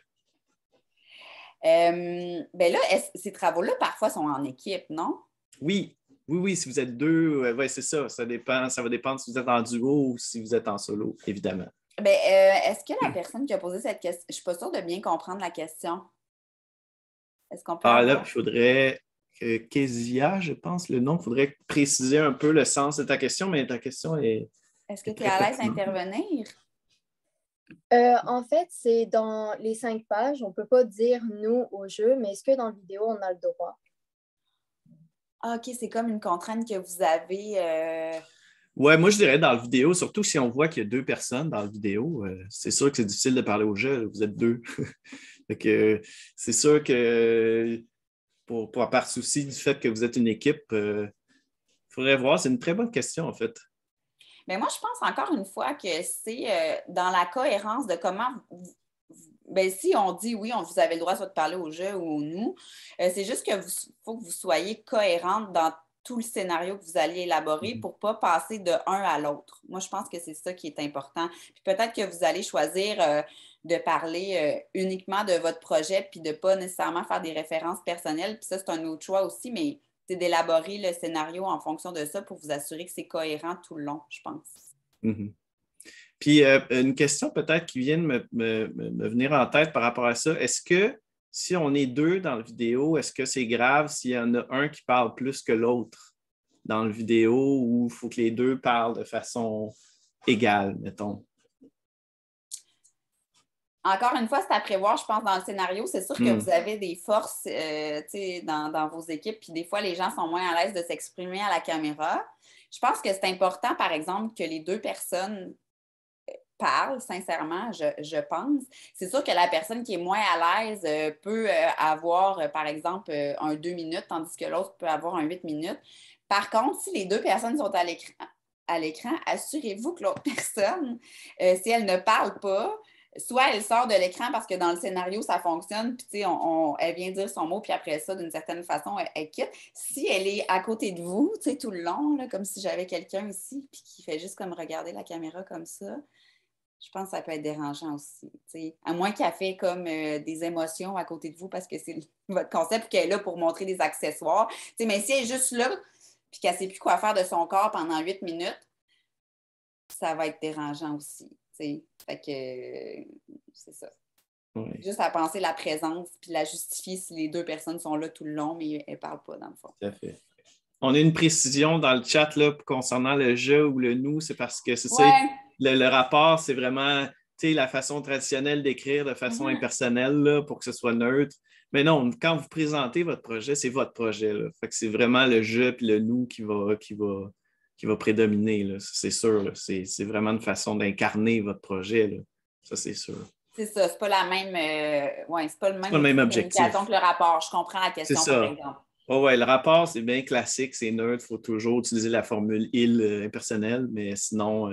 Ben là, ces travaux-là, parfois, sont en équipe, non? Oui, si vous êtes deux, ouais, c'est ça. Ça va dépendre si vous êtes en duo ou si vous êtes en solo, évidemment. Ben, est-ce que la personne qui a posé cette question, je ne suis pas sûre de bien comprendre la question. Est-ce qu'on peut là, il faudrait que Kezia, je pense, le nom, il faudrait préciser un peu le sens de ta question, mais ta question est... Est-ce que tu es à l'aise d'intervenir? En fait, c'est dans les 5 pages. On ne peut pas dire nous au jeu, mais est-ce que dans la vidéo, on a le droit? Ah, OK, c'est comme une contrainte que vous avez. Oui, moi, je dirais dans la vidéo, surtout si on voit qu'il y a 2 personnes dans la vidéo, c'est sûr que c'est difficile de parler au jeu. Vous êtes 2. C'est sûr que par souci du fait que vous êtes une équipe, il faudrait voir. C'est une très bonne question, en fait. Mais moi, je pense encore une fois que c'est dans la cohérence de comment... si on dit oui, vous avez le droit soit de parler au jeu ou au nous, c'est juste qu'il faut que vous soyez cohérente dans tout le scénario que vous allez élaborer pour ne pas passer de un à l'autre. Moi, je pense que c'est ça qui est important. Puis peut-être que vous allez choisir de parler uniquement de votre projet puis de ne pas nécessairement faire des références personnelles. Puis ça, c'est un autre choix aussi, mais c'est d'élaborer le scénario en fonction de ça pour vous assurer que c'est cohérent tout le long, je pense. Mm-hmm. Puis, une question peut-être qui vient de me venir en tête par rapport à ça. Est-ce que si on est 2 dans la vidéo, est-ce que c'est grave s'il y en a un qui parle plus que l'autre dans la vidéo ou il faut que les 2 parlent de façon égale, mettons? Encore une fois, c'est à prévoir, je pense, dans le scénario. C'est sûr que vous avez des forces dans vos équipes, puis des fois, les gens sont moins à l'aise de s'exprimer à la caméra. Je pense que c'est important, par exemple, que les 2 personnes parlent, sincèrement, je pense. C'est sûr que la personne qui est moins à l'aise peut avoir, par exemple, un 2 minutes, tandis que l'autre peut avoir un 8 minutes. Par contre, si les 2 personnes sont à l'écran, assurez-vous que l'autre personne, si elle ne parle pas, soit elle sort de l'écran parce que dans le scénario, ça fonctionne, puis elle vient dire son mot, puis après ça, d'une certaine façon, elle quitte. Si elle est à côté de vous, tout le long, là, comme si j'avais quelqu'un ici, puis qui fait juste comme regarder la caméra comme ça, je pense que ça peut être dérangeant aussi. À moins qu'elle fait comme des émotions à côté de vous parce que c'est votre concept et qu'elle est là pour montrer des accessoires. Mais si elle est juste là puis qu'elle ne sait plus quoi faire de son corps pendant 8 minutes, ça va être dérangeant aussi. Fait que c'est ça. Oui. Juste à penser la présence puis la justifier si les 2 personnes sont là tout le long, mais elles ne parlent pas dans le fond. Tout à fait. On a une précision dans le chat là, concernant le je ou le nous, c'est parce que c'est ça. Le rapport, c'est vraiment la façon traditionnelle d'écrire de façon impersonnelle là, pour que ce soit neutre. Mais non, quand vous présentez votre projet, c'est votre projet. Là. Fait que c'est vraiment le je et le nous qui va prédominer. Là. C'est sûr. Là. C'est vraiment une façon d'incarner votre projet. Là. Ça, c'est sûr. C'est ça. C'est pas la même. C'est pas le même objectif. Que le rapport. Je comprends la question, par exemple. Oui, le rapport, c'est bien classique, c'est neutre. Il faut toujours utiliser la formule « il » impersonnelle, mais sinon,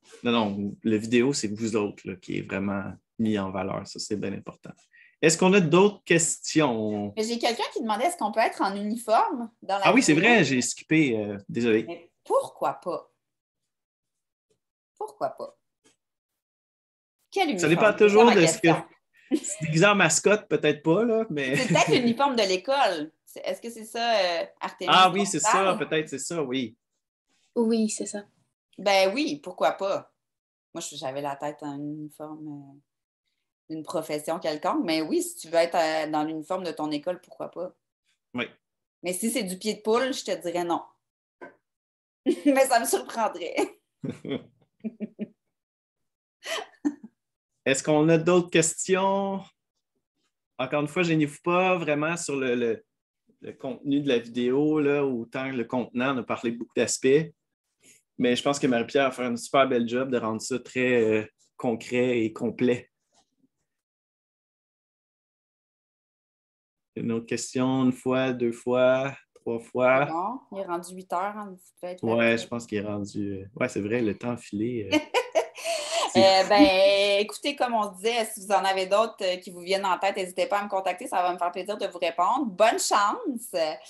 Non, le vidéo, c'est vous autres là, qui est vraiment mis en valeur. Ça, c'est bien important. Est-ce qu'on a d'autres questions? J'ai quelqu'un qui demandait est-ce qu'on peut être en uniforme dans la oui, c'est vidéo? vrai, j'ai skippé. Désolé. Mais pourquoi pas? Pourquoi pas? Quel uniforme? Ça dépend toujours C'est de ça, ce que. C'est déguisé en mascotte, peut-être pas, là, mais. C'est peut-être l'uniforme de l'école. Est-ce que c'est ça, Artémis? Ah oui, c'est ça, peut-être c'est ça, oui. Oui, c'est ça. Ben oui, pourquoi pas? Moi, j'avais la tête en uniforme d'une profession quelconque, mais oui, si tu veux être dans l'uniforme de ton école, pourquoi pas? Oui. Mais si c'est du pied de poule, je te dirais non. Mais ça me surprendrait. Est-ce qu'on a d'autres questions? Encore une fois, gênez-vous pas vraiment sur le contenu de la vidéo, là, autant que le contenant, on a parlé de beaucoup d'aspects. Mais je pense que Marie-Pierre a fait un super bel job de rendre ça très concret et complet. Une autre question, une fois, 2 fois, 3 fois. Bon, il est rendu 8 heures. Hein, oui, je pense qu'il est rendu. Oui, c'est vrai, le temps a filé. Écoutez, comme on disait, si vous en avez d'autres qui vous viennent en tête, n'hésitez pas à me contacter, ça va me faire plaisir de vous répondre. Bonne chance!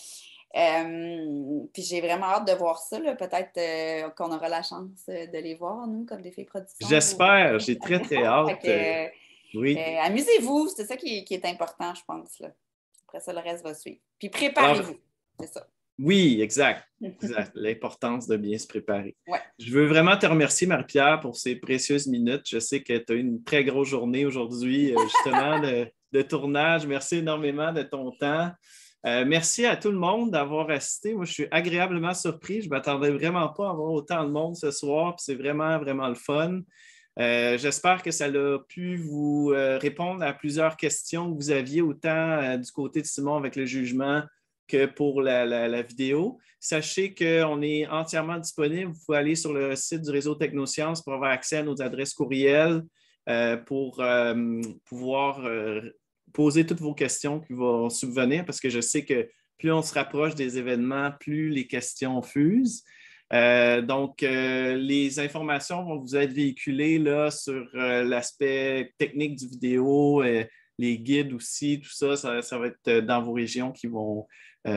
Puis j'ai vraiment hâte de voir ça. Peut-être qu'on aura la chance de les voir, nous, comme des filles prodigieuses. J'espère, j'ai très, très hâte. Oui. Amusez-vous, c'est ça qui est important, je pense. Là. Après ça, le reste va suivre. Puis préparez-vous, c'est ça. Oui, exact. L'importance de bien se préparer. Ouais. Je veux vraiment te remercier, Marie-Pierre, pour ces précieuses minutes. Je sais que tu as eu une très grosse journée aujourd'hui, justement, de tournage. Merci énormément de ton temps. Merci à tout le monde d'avoir assisté. Moi, je suis agréablement surpris. Je ne m'attendais vraiment pas à avoir autant de monde ce soir. C'est vraiment, vraiment le fun. J'espère que ça a pu vous répondre à plusieurs questions que vous aviez, autant du côté de Simon avec le jugement que pour la vidéo. Sachez qu'on est entièrement disponible. Vous pouvez aller sur le site du réseau Technosciences pour avoir accès à nos adresses courriels pour pouvoir poser toutes vos questions qui vont subvenir, parce que je sais que plus on se rapproche des événements, plus les questions fusent. Donc, les informations vont vous être véhiculées là, sur l'aspect technique du vidéo, les guides aussi, tout ça, ça va être dans vos régions qui vont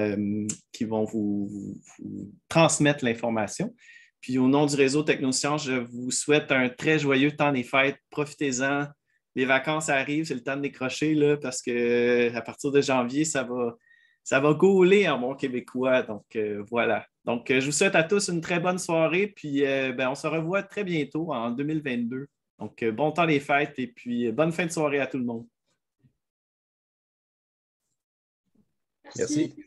vous transmettre l'information. Puis au nom du réseau Technosciences, je vous souhaite un très joyeux temps des fêtes. Profitez-en. Les vacances arrivent, c'est le temps de décrocher là, parce qu'à partir de janvier, ça va gauler en bon québécois. Donc, voilà. Donc, je vous souhaite à tous une très bonne soirée. Puis, on se revoit très bientôt en 2022. Donc, bon temps des fêtes et puis bonne fin de soirée à tout le monde. Merci.